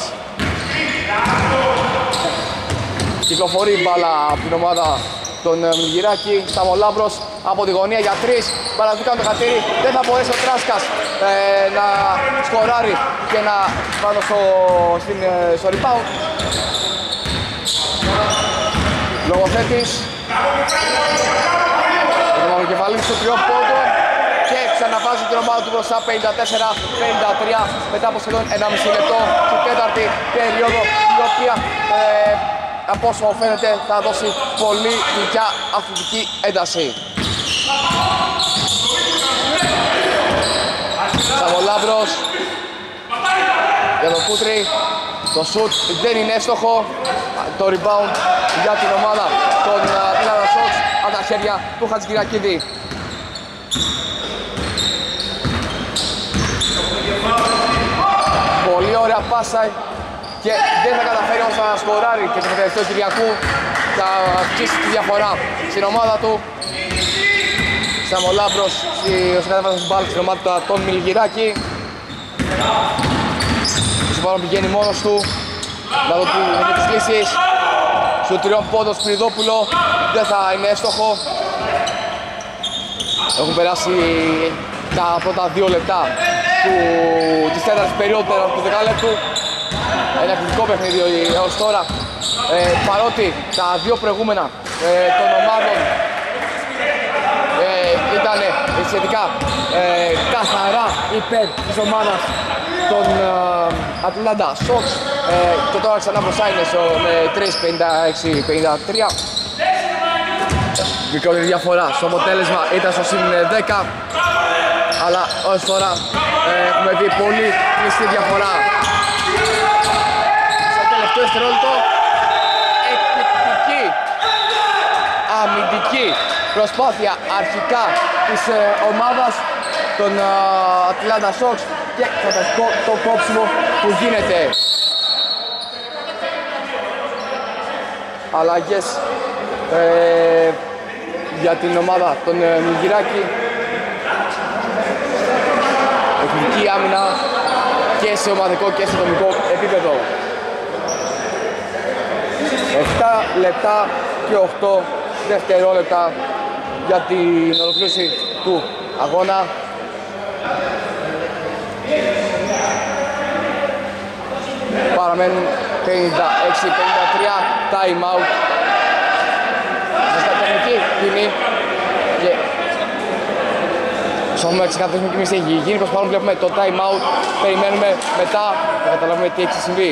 Κυκλοφορεί η μπάλα από την ομάδα των Μιλγυράκη. Σταυρολάμπρος από τη γωνία για τρεις. Μπάλα του κάνει το χατήρι. Δεν θα μπορέσει ο Τράσκας ε, να σκοράρει και να πάνω στο, στην, στο rebound. Λογοθέτης. Μαυροκεφαλής στο τριών πόντων και ξαναβάζει την ομάδα του μπροστά πενήντα τέσσερα πενήντα τρία μετά από σχεδόν ενάμιση λεπτό στην τέταρτη περίοδο, η οποία ε, από όσο φαίνεται θα δώσει πολύ γλυκιά αθλητική ένταση. Σαβολάβρος για τον Κούτρι, το σουτ δεν είναι εύστοχο, το rebound για την ομάδα των Atlanta Sox από τα χέρια του Χατζικυριακίδη. Πολύ ωραία πάσα και δεν θα καταφέρει όμως να σκοράρει και το τελευταίο Κυριακού θα αυξήσει τη διαφορά στην ομάδα του. Σαμολάμπρος, ο συγκατέβασης του μπάλ στην ομάδα των Μιλγυράκη. Στο πάνω πηγαίνει μόνος του, να του με τις λύσεις. Στο τριών πόντων Σπυριδόπουλο, δεν θα είναι εύστοχο. Έχουν περάσει τα πρώτα δύο λεπτά του, της τέταρτης περίοδου του δεκάλεπτου. Ένα εκπληκτικό παιχνίδι έως τώρα, ε, παρότι τα δύο προηγούμενα ε, των ομάδων ε, ήταν σχετικά ε, καθαρά υπέρ της ομάδας των ε, Atlanta Sox, ε, και τώρα ξανά μπροστά είναι στο, με τρία πενήντα έξι πενήντα τρία. Μικρότερη διαφορά στο αποτέλεσμα ήταν στο συν δέκα, αλλά ως τώρα ε, έχουμε δει πολύ κλειστή διαφορά. Στο τελευταίο δευτερόλεπτο, εκπληκτική αμυντική προσπάθεια αρχικά της ε, ομάδας των ε, Atlanta Sox και φανταστικό το κόψιμο που γίνεται. Αλλαγές ε, για την ομάδα των ε, Μιλγυράκη. Εκπληκτική άμυνα και σε ομαδικό και σε ατομικό επίπεδο. επτά λεπτά και οκτώ δευτερόλεπτα για την ολοκλήρωση του αγώνα. Παραμένουν πενήντα έξι πενήντα τρία, time out. Στα τεχνική ποινή και προσπαθούμε να ξεκαθαρίσουμε και εμείς τι έχει γίνει. Προσπαθούμε, βλέπουμε το time out, περιμένουμε μετά να καταλάβουμε τι έχει συμβεί.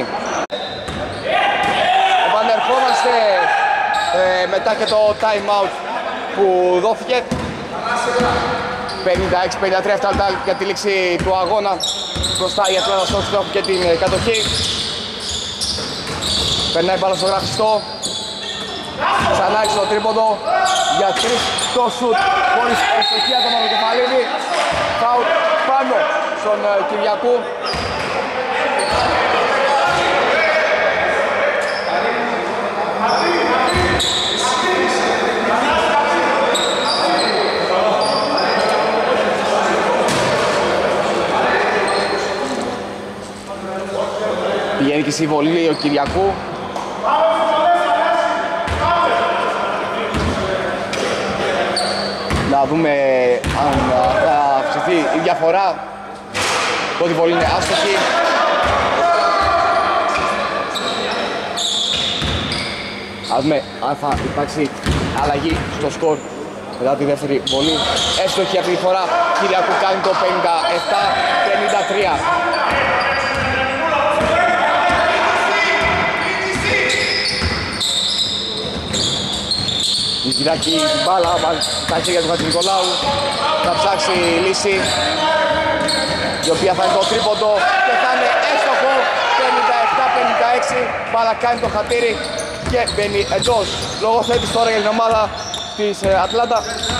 Επανερχόμαστε ε, μετά και το time out που δόθηκε. πενήντα έξι πενήντα τρία λεπτά για τη λήξη του αγώνα. Μπροστά η Atlanta Sox που έχουν και την κατοχή. Περνάει μπάλα στο γραφιστό. Ξανά έξω το τρίποντο για τρεις το σουτ χωρίς ευστοχία το Μαυροκεφαλίδη. Φάουλ πάνω στον Κυριακού. Πηγαίνει και συμβολή ο Κυριακού. Να δούμε αν θα αυξηθεί η διαφορά. Το βολή είναι άστοχη. Να δούμε αν θα υπάρξει αλλαγή στο σκορ μετά τη δεύτερη βολή. Εύστοχη αυτή τη φορά. Κυριακού κάνει το πενήντα επτά πενήντα τρία. Γυράκι την μπάλα, τα χέρια του Χατζηνικολάου, θα ψάξει λύση η οποία θα είναι το τρίποντο και θα είναι εύστοχο. Πενήντα επτά πενήντα έξι, μπάλα κάνει το χατήρι και μπαίνει εντός. Λογοθέτης τώρα για την ομάδα της Ατλάντα.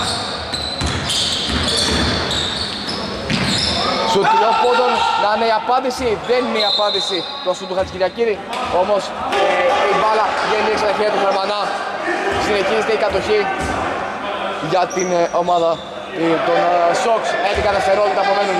Σου τριών πόντων να είναι η απάντηση, δεν είναι η απάντηση το σου του Χατζικυριακίδη, όμως ε, η μπάλα βγαίνει στα χέρια του Γερμανά. Συνεχίζεται η κατοχή για την ομάδα των Sox. έντεκα δευτερόλεπτα απομένουν.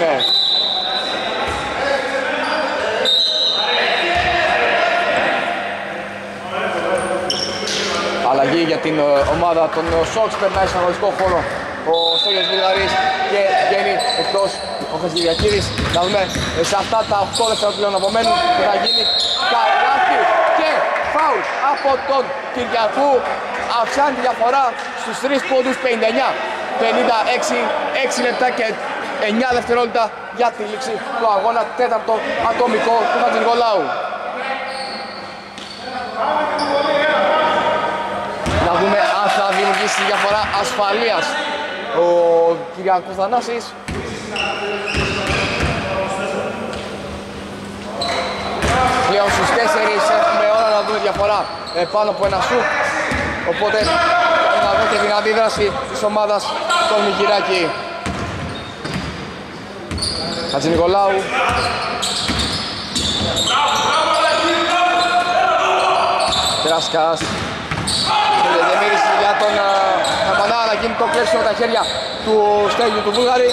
Αλλαγή για την ομάδα των Sox. Περνάει στον αγωνιστικό χώρο ο Στέλιος Βουλγαρής και βγαίνει εκτός ο Χατζικυριακίδης. Να δούμε σε αυτά τα οκτώ δευτερόλεπτα πλέον απομένουν και θα γίνει καλάθι και φάουλ από τον Κυριακού. Αυξάνει τη διαφορά στους τρεις πόντους πενήντα εννιά πενήντα έξι, έξι λεπτά και εννιά δευτερόλεπτα για τη λήξη του αγώνα, τέταρτο ατομικό του Χατζηνικολάου. Να δούμε αν θα δημιουργήσει διαφορά ασφαλείας ο Κυριακός Θανάσης. Πλέον στους τέσσερις έχουμε ώρα να δούμε διαφορά ε, πάνω από ένα σουτ, οπότε να δούμε και την αντίδραση της ομάδας των Μιγυράκη. Χατζηνικολάου. Τράσκας. Δεμήρης για τον Καμπανά να γίνει το κλέψιμο τα χέρια του Στέλιου του Βούλγαρη.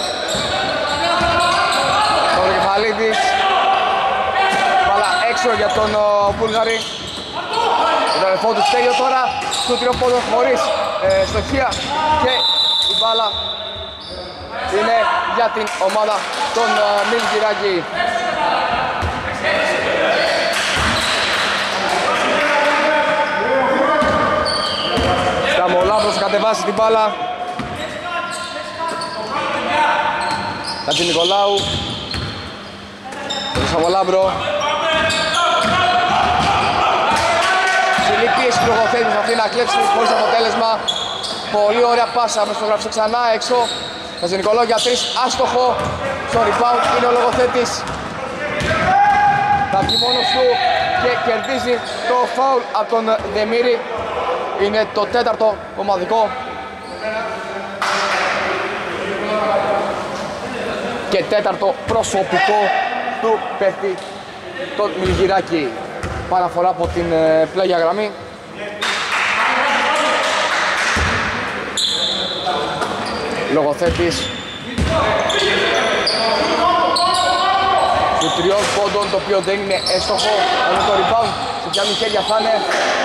Τον Κεφαλίδης. Μπάλα έξω για τον Βούλγαρη. Το αδερφό του Στέλιο τώρα στο τριοπόδο χωρίς ε, στοχεία και η μπάλα είναι για την ομάδα των Μιλγυράκη. Σταμολάμπρος κατεβάσει την μπάλα. Χατζηνικολάου. Τον Σταμολάμπρο. Ψηλή πίεση του λογοθέτης αυτή να κλέψει χωρίς αποτέλεσμα. Πολύ ωραία πάσα με στο γράψε ξανά έξω. Χατζηνικολάου για τρεις, άστοχο. Στο rebound είναι ο λογοθέτης. Θα βγει μόνος του και κερδίζει το φάουλ από τον Δεμήρη. Είναι το τέταρτο ομαδικό. Και τέταρτο προσωπικό του παίχτη τον Μιλγυράκη. Παραφορά από την πλάγια γραμμή. Λογοθέτης του τριών πόντων, το οποίο δεν είναι έστοχο. Αλλά το rebound σε ποια χέρια θα είναι.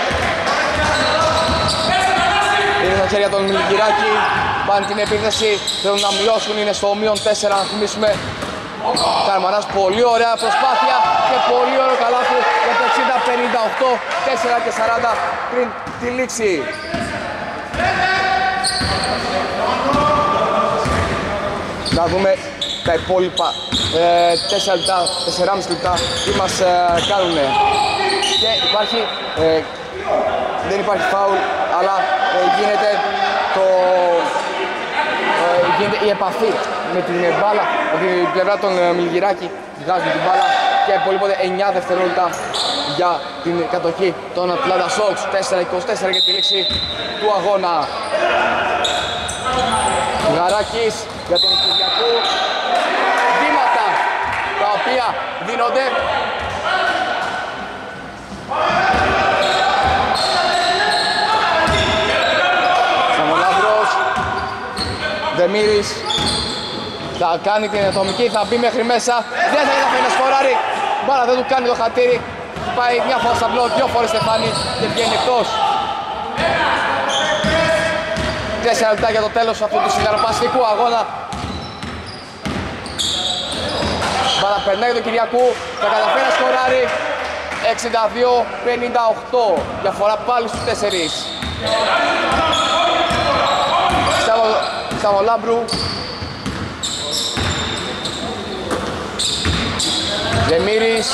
Είναι στα χέρια των Μιλγυράκη. Πάνε την επίθεση, θέλουν να μειώσουν, είναι στο μείον τέσσερα να θυμίσουμε. Καρμανάς, πολύ ωραία προσπάθεια και πολύ ωραίο καλάθι για το εξήντα πενήντα οκτώ, τέσσερα και σαράντα πριν τη λήξη. Να δούμε τα υπόλοιπα ε, τέσσερα λεπτά, τέσσερα και μισό λεπτά τι μας ε, κάνουν. Και υπάρχει, ε, δεν υπάρχει φάουλ, αλλά ε, γίνεται, το, ε, γίνεται η επαφή με την μπάλα από την πλευρά των ε, Μιλγυράκη. Βγάζουν την μπάλα και υπολείπονται εννιά δευτερόλεπτα για την κατοχή των Atlanta Hawks. τέσσερα είκοσι τέσσερα για τη λήξη του αγώνα. Γαράκης για τον Κυριακού. Βήματα τα οποία δίνονται. Σαμολάμπρος. Δεμήρης θα κάνει την ατομική, θα μπει μέχρι μέσα. Δεν θα καταφέρει να σκοράρει. Μπάλα δεν του κάνει το χατήρι. Πάει μια φορά στα μπλό, δύο φορές στεφάνι και βγαίνει εκτός. Τέσσερα λεπτά για το τέλος αυτού του συναρπαστικού αγώνα. Μπάλα περνάει τον Κυριακού, θα καταφέρει να σκοράρει. εξήντα δύο πενήντα οκτώ, διαφορά πάλι στους τέσσερις. Σταμολάμπρου. Δεμήρης.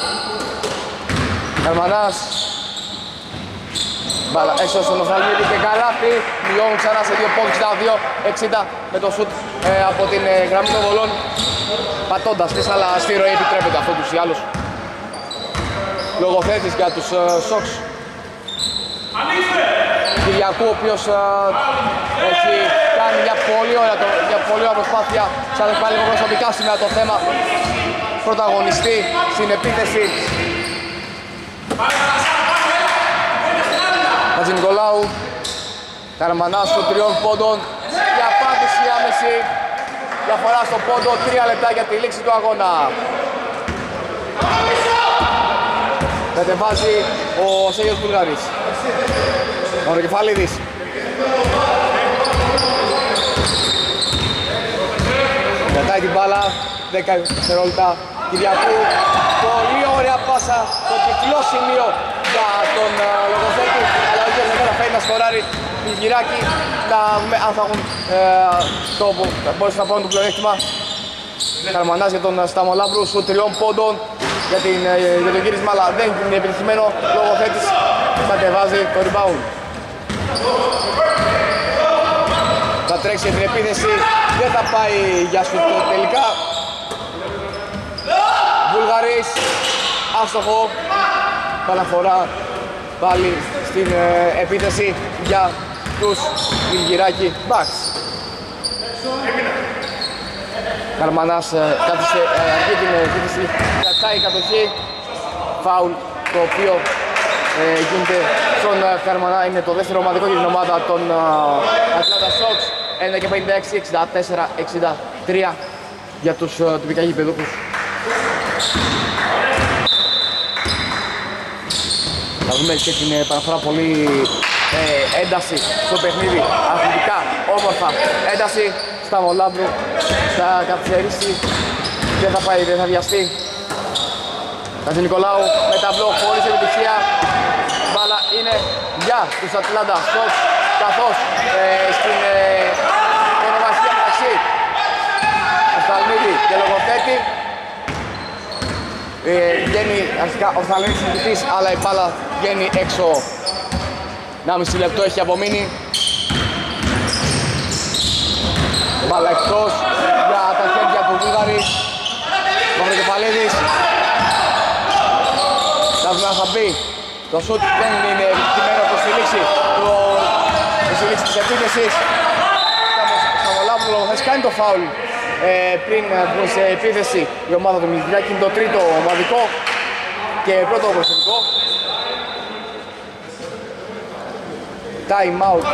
Καρμανάς. Μπάλα έξω στον Οφραγίδη και καλάθι. Μειώνουν ξανά σε δύο πόντους, εξήντα δύο εξήντα με το σουτ ε, από την ε, γραμμή των βολών. Πατώντας τις, αλλά στη ροή επιτρέπεται αυτό τους ή άλλους. Λογοθέτης για τους Sox. Κυριακού, ο οποίος ε, έχει κάνει μια πολύ ωραία, μια πολύ ωραία προσπάθεια. Σαν να πάλι προσωπικά σήμερα το θέμα. Πρωταγωνιστή στην επίθεση. Χατζηνικολάου. Καρμανάς των τριών πόντων. Η απάντηση άμεση. Διαφορά στο πόντο. Τρία λεπτά για τη λήξη του αγώνα. Κατεβάζει ο Σέγιος Βουλγαρής. Ο Κεφαλίδης. Κρατάει την μπάλα. δέκα δευτερόλεπτα. Κυριακού. Πολύ ωραία πάσα. Το κυκλό σημείο για τον λογοθέτη. Αλλά δεν καταφέρει να σκοράρει Μιλγυράκη. Να δούμε αν θα έχουν ε, το μπορείς να πάρουν το πλεονέκτημα. Καρμανάς για τον Σταμολάβρου, σου τριών πόντων για, την, ε, για το γύρισμα, αλλά δεν είναι επιτυχημένο. Λογοθέτης κατεβάζει το rebound. Θα τρέξει την επίθεση, δεν θα πάει για σουτ τελικά. Βουλγαρής, άστοχο, παραφορά πάλι στην ε, επίθεση για τους Μιλγυράκη Bucks. Καρμανάς ε, κάθισε ε, αρχή την επίθεση, κρατάει η κατοχή, φάουλ το οποίο ε, γίνεται στον ε, Καρμανά, είναι το δεύτερο ομαδικό για την ομάδα των ε, Atlanta Sox. ένα και πενήντα έξι εξήντα τέσσερα εξήντα τρία για τους ε, τυπικά γηπεδούχους. Θα δούμε και την ε, παραφορά, πολύ ε, ένταση στο παιχνίδι, αθλητικά, όμορφα ένταση. Σταμολάβρου θα καθυστερήσει, δεν θα πάει, δεν θα βιαστεί. Κατζηνικολάου με ταμπλό χωρίς επιτυχία. Μπάλα είναι για τους Atlanta Sox, καθώς ε, στην ε, ονομασία μεταξύ Οφθαλμίδη και Λογοθέτη ε, βγαίνει αρχικά ο Οφθαλμίδης νικητής, αλλά η μπάλα βγαίνει έξω. ενάμιση λεπτό έχει απομείνει. Μπάλα εκτός για τα χέρια του Βούλγαρη. Μαυροκεφαλίδης. Θα δούμε αν θα μπει. Το σουτ δεν είναι επιτυχημένο προς τη λήξη, τη λήξη της επίθεσης. Σταμολάβρου θα κάνει το φάουλ ε, πριν βγουν σε επίθεση η ομάδα του Μιλγυράκη. Είναι το τρίτο ομαδικό και πρώτο προσωπικό. Time out.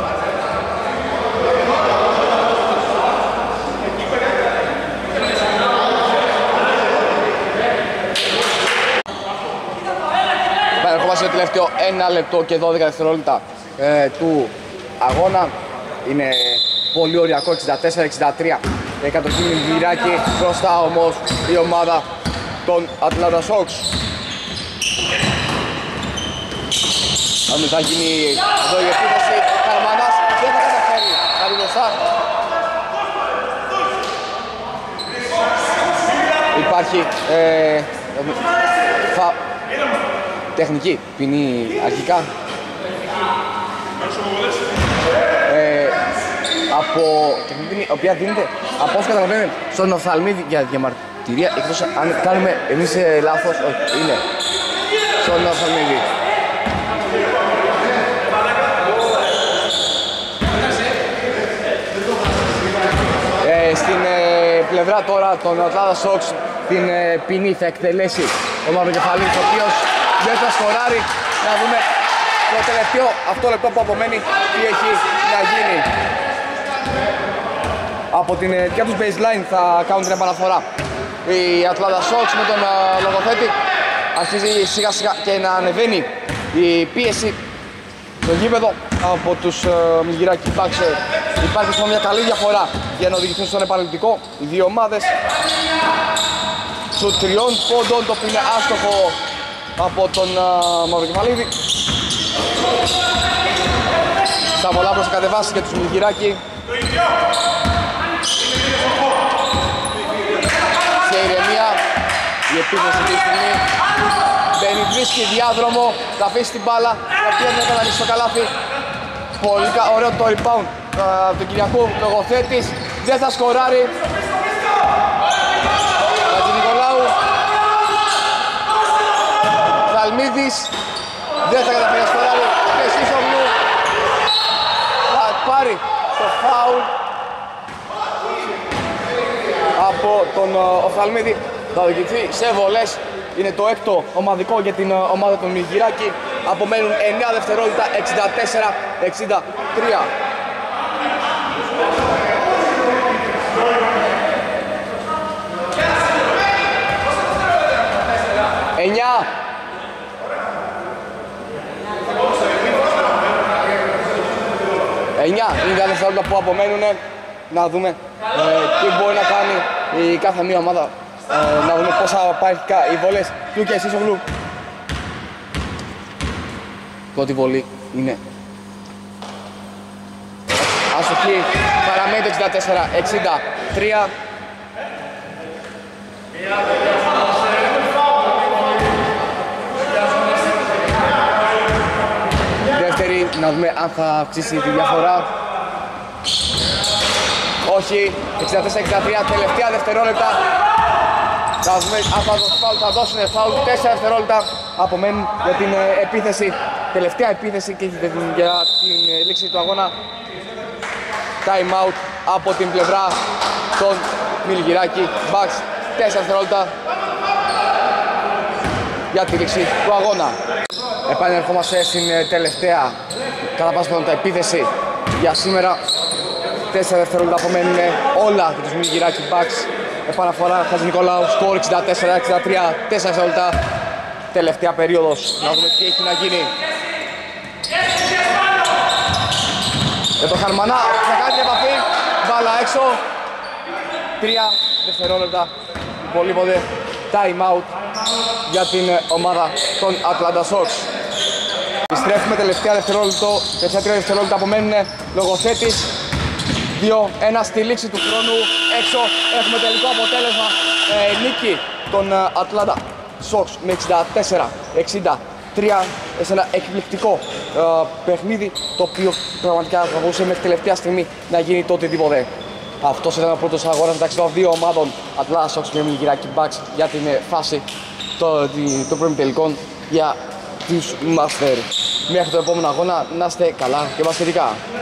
Ερχόμαστε στο τελευταίο ένα λεπτό και δώδεκα δευτερόλεπτα ε, του αγώνα. Είναι πολύ ωριακό, εξήντα τέσσερα εξήντα τρία. Ε, κατοχή Μιλγυράκη, μπροστά όμως η ομάδα των Atlanta Sox. Αν θα γίνει εδώ η επίθεση, Καρμανάς δεν θα καταφέρει να δει μπροστά. Υπάρχει ε, θα, τεχνική ποινή αρχικά ε, από τεχνική ποινή, η οποία δίνεται από όσο καταλαβαίνουμε στον Οφθαλμίδη για διαμαρτυρία, εκτός αν κάνουμε εμείς ε, λάθος, όχι, είναι στον Οφθαλμίδη. Ε, στην ε, πλευρά τώρα των Atlanta Sox την ε, ποινή θα εκτελέσει ο Μαυροκεφαλής, ο οποίος δεν θα σκοράρει. Να δούμε το τελευταίο αυτό λεπτό που απομένει τι έχει να γίνει. Από την δικιά τους baseline θα κάνουν την επαναφορά η Atlanta Sox με τον uh, Λογοθέτη. Αρχίζει σιγά σιγά και να ανεβαίνει η πίεση στο γήπεδο από τους uh, Μιλγυράκη Bucks. Υπάρχει svona μια καλή διαφορά για να οδηγηθούν στον επαναληπτικό οι δύο ομάδες. Σου τριών πόντων, το οποίο είναι άστοχο από τον uh, Μαυροκεφαλίδη. Σταμολάβρος θα κατεβάσει και τους Μιλγυράκη. Σε ηρεμία η επίθεση αυτή τη στιγμή μπαίνει, βρίσκει διάδρομο, θα αφήσει την μπάλα, η οποία δεν καταλήξει στο καλάθι. Πολύ ωραίο το rebound uh, του Κυριακού. Λογοθέτης δεν θα σκοράρει. Κατζηνικολάου, Θαλμίδης δεν θα καταφέρει να σκοράρει. Και Σίσογλου θα πάρει το φάουλ από τον uh, Οφθαλμίδη. Θα οδηγηθεί σε βολές. Είναι το έκτο ομαδικό για την uh, ομάδα των Μιλγυράκη. Απομένουν εννέα δευτερόλεπτα, εξήντα τέσσερα εξήντα τρία. εννιά. εννιά είναι τα δευτερόλεπτα που απομένουν. Να δούμε ε, τι μπορεί να κάνει η κάθε μία ομάδα. Ε, να δούμε πώς θα πάει οι βολές του και Σίσογλου. Πρώτη βολή είναι αστοχή, παραμένει το εξήντα τέσσερα εξήντα τρία. Δεύτερη, να δούμε αν θα αυξήσει τη διαφορά. Όχι, εξήντα τέσσερα εξήντα τρία, τελευταία δευτερόλεπτα. Θα δούμε αν θα δώσουν φάουλ, θα δώσουν φάουλ, τέσσερα δευτερόλεπτα απομένουν για την επίθεση. Τελευταία επίθεση και για την λήξη του αγώνα. Time out από την πλευρά των Μιλγυράκη Bucks. τέσσερα δευτερόλεπτα για τη λήξη του αγώνα. Επανερχόμαστε στην τελευταία κατά πάσα πιθανότητα επίθεση για σήμερα. τέσσερα δευτερόλεπτα απομένουν όλα για τους Μιλγυράκη Bucks. Επαναφορά Χατζηνικολάου, σκορ εξήντα τέσσερα εξήντα τρία, τέσσερα δευτερόλεπτα. Τελευταία περίοδος, να δούμε τι έχει να γίνει. Για τον Χαρμανά θα κάνει την επαφή, μπάλα έξω. Τρία δευτερόλεπτα, υπολείπονται time out για την ομάδα των Atlanta Sox. Επιστρέφουμε τελευταία δευτερόλεπτο, τελευταία τρία δευτερόλεπτα απομένουν. Λογοθέτης, δύο ένα στη λήξη του χρόνου, έξω. Έχουμε τελικό αποτέλεσμα, ε, νίκη των Atlanta Sox με εξήντα τέσσερα εξήντα τρία σε ένα εκπληκτικό ε, παιχνίδι, το οποίο πραγματικά θα μπορούσε μέχρι τελευταία στιγμή να γίνει το οτιδήποτε. Αυτός ήταν ο πρώτος αγώνας μεταξύ των δύο ομάδων Atlanta Sox και Μιλγυράκη Bucks για την φάση των πρώιμων τελικών για τους Master. Μέχρι το επόμενο αγώνα να είστε καλά και μπασκετικά.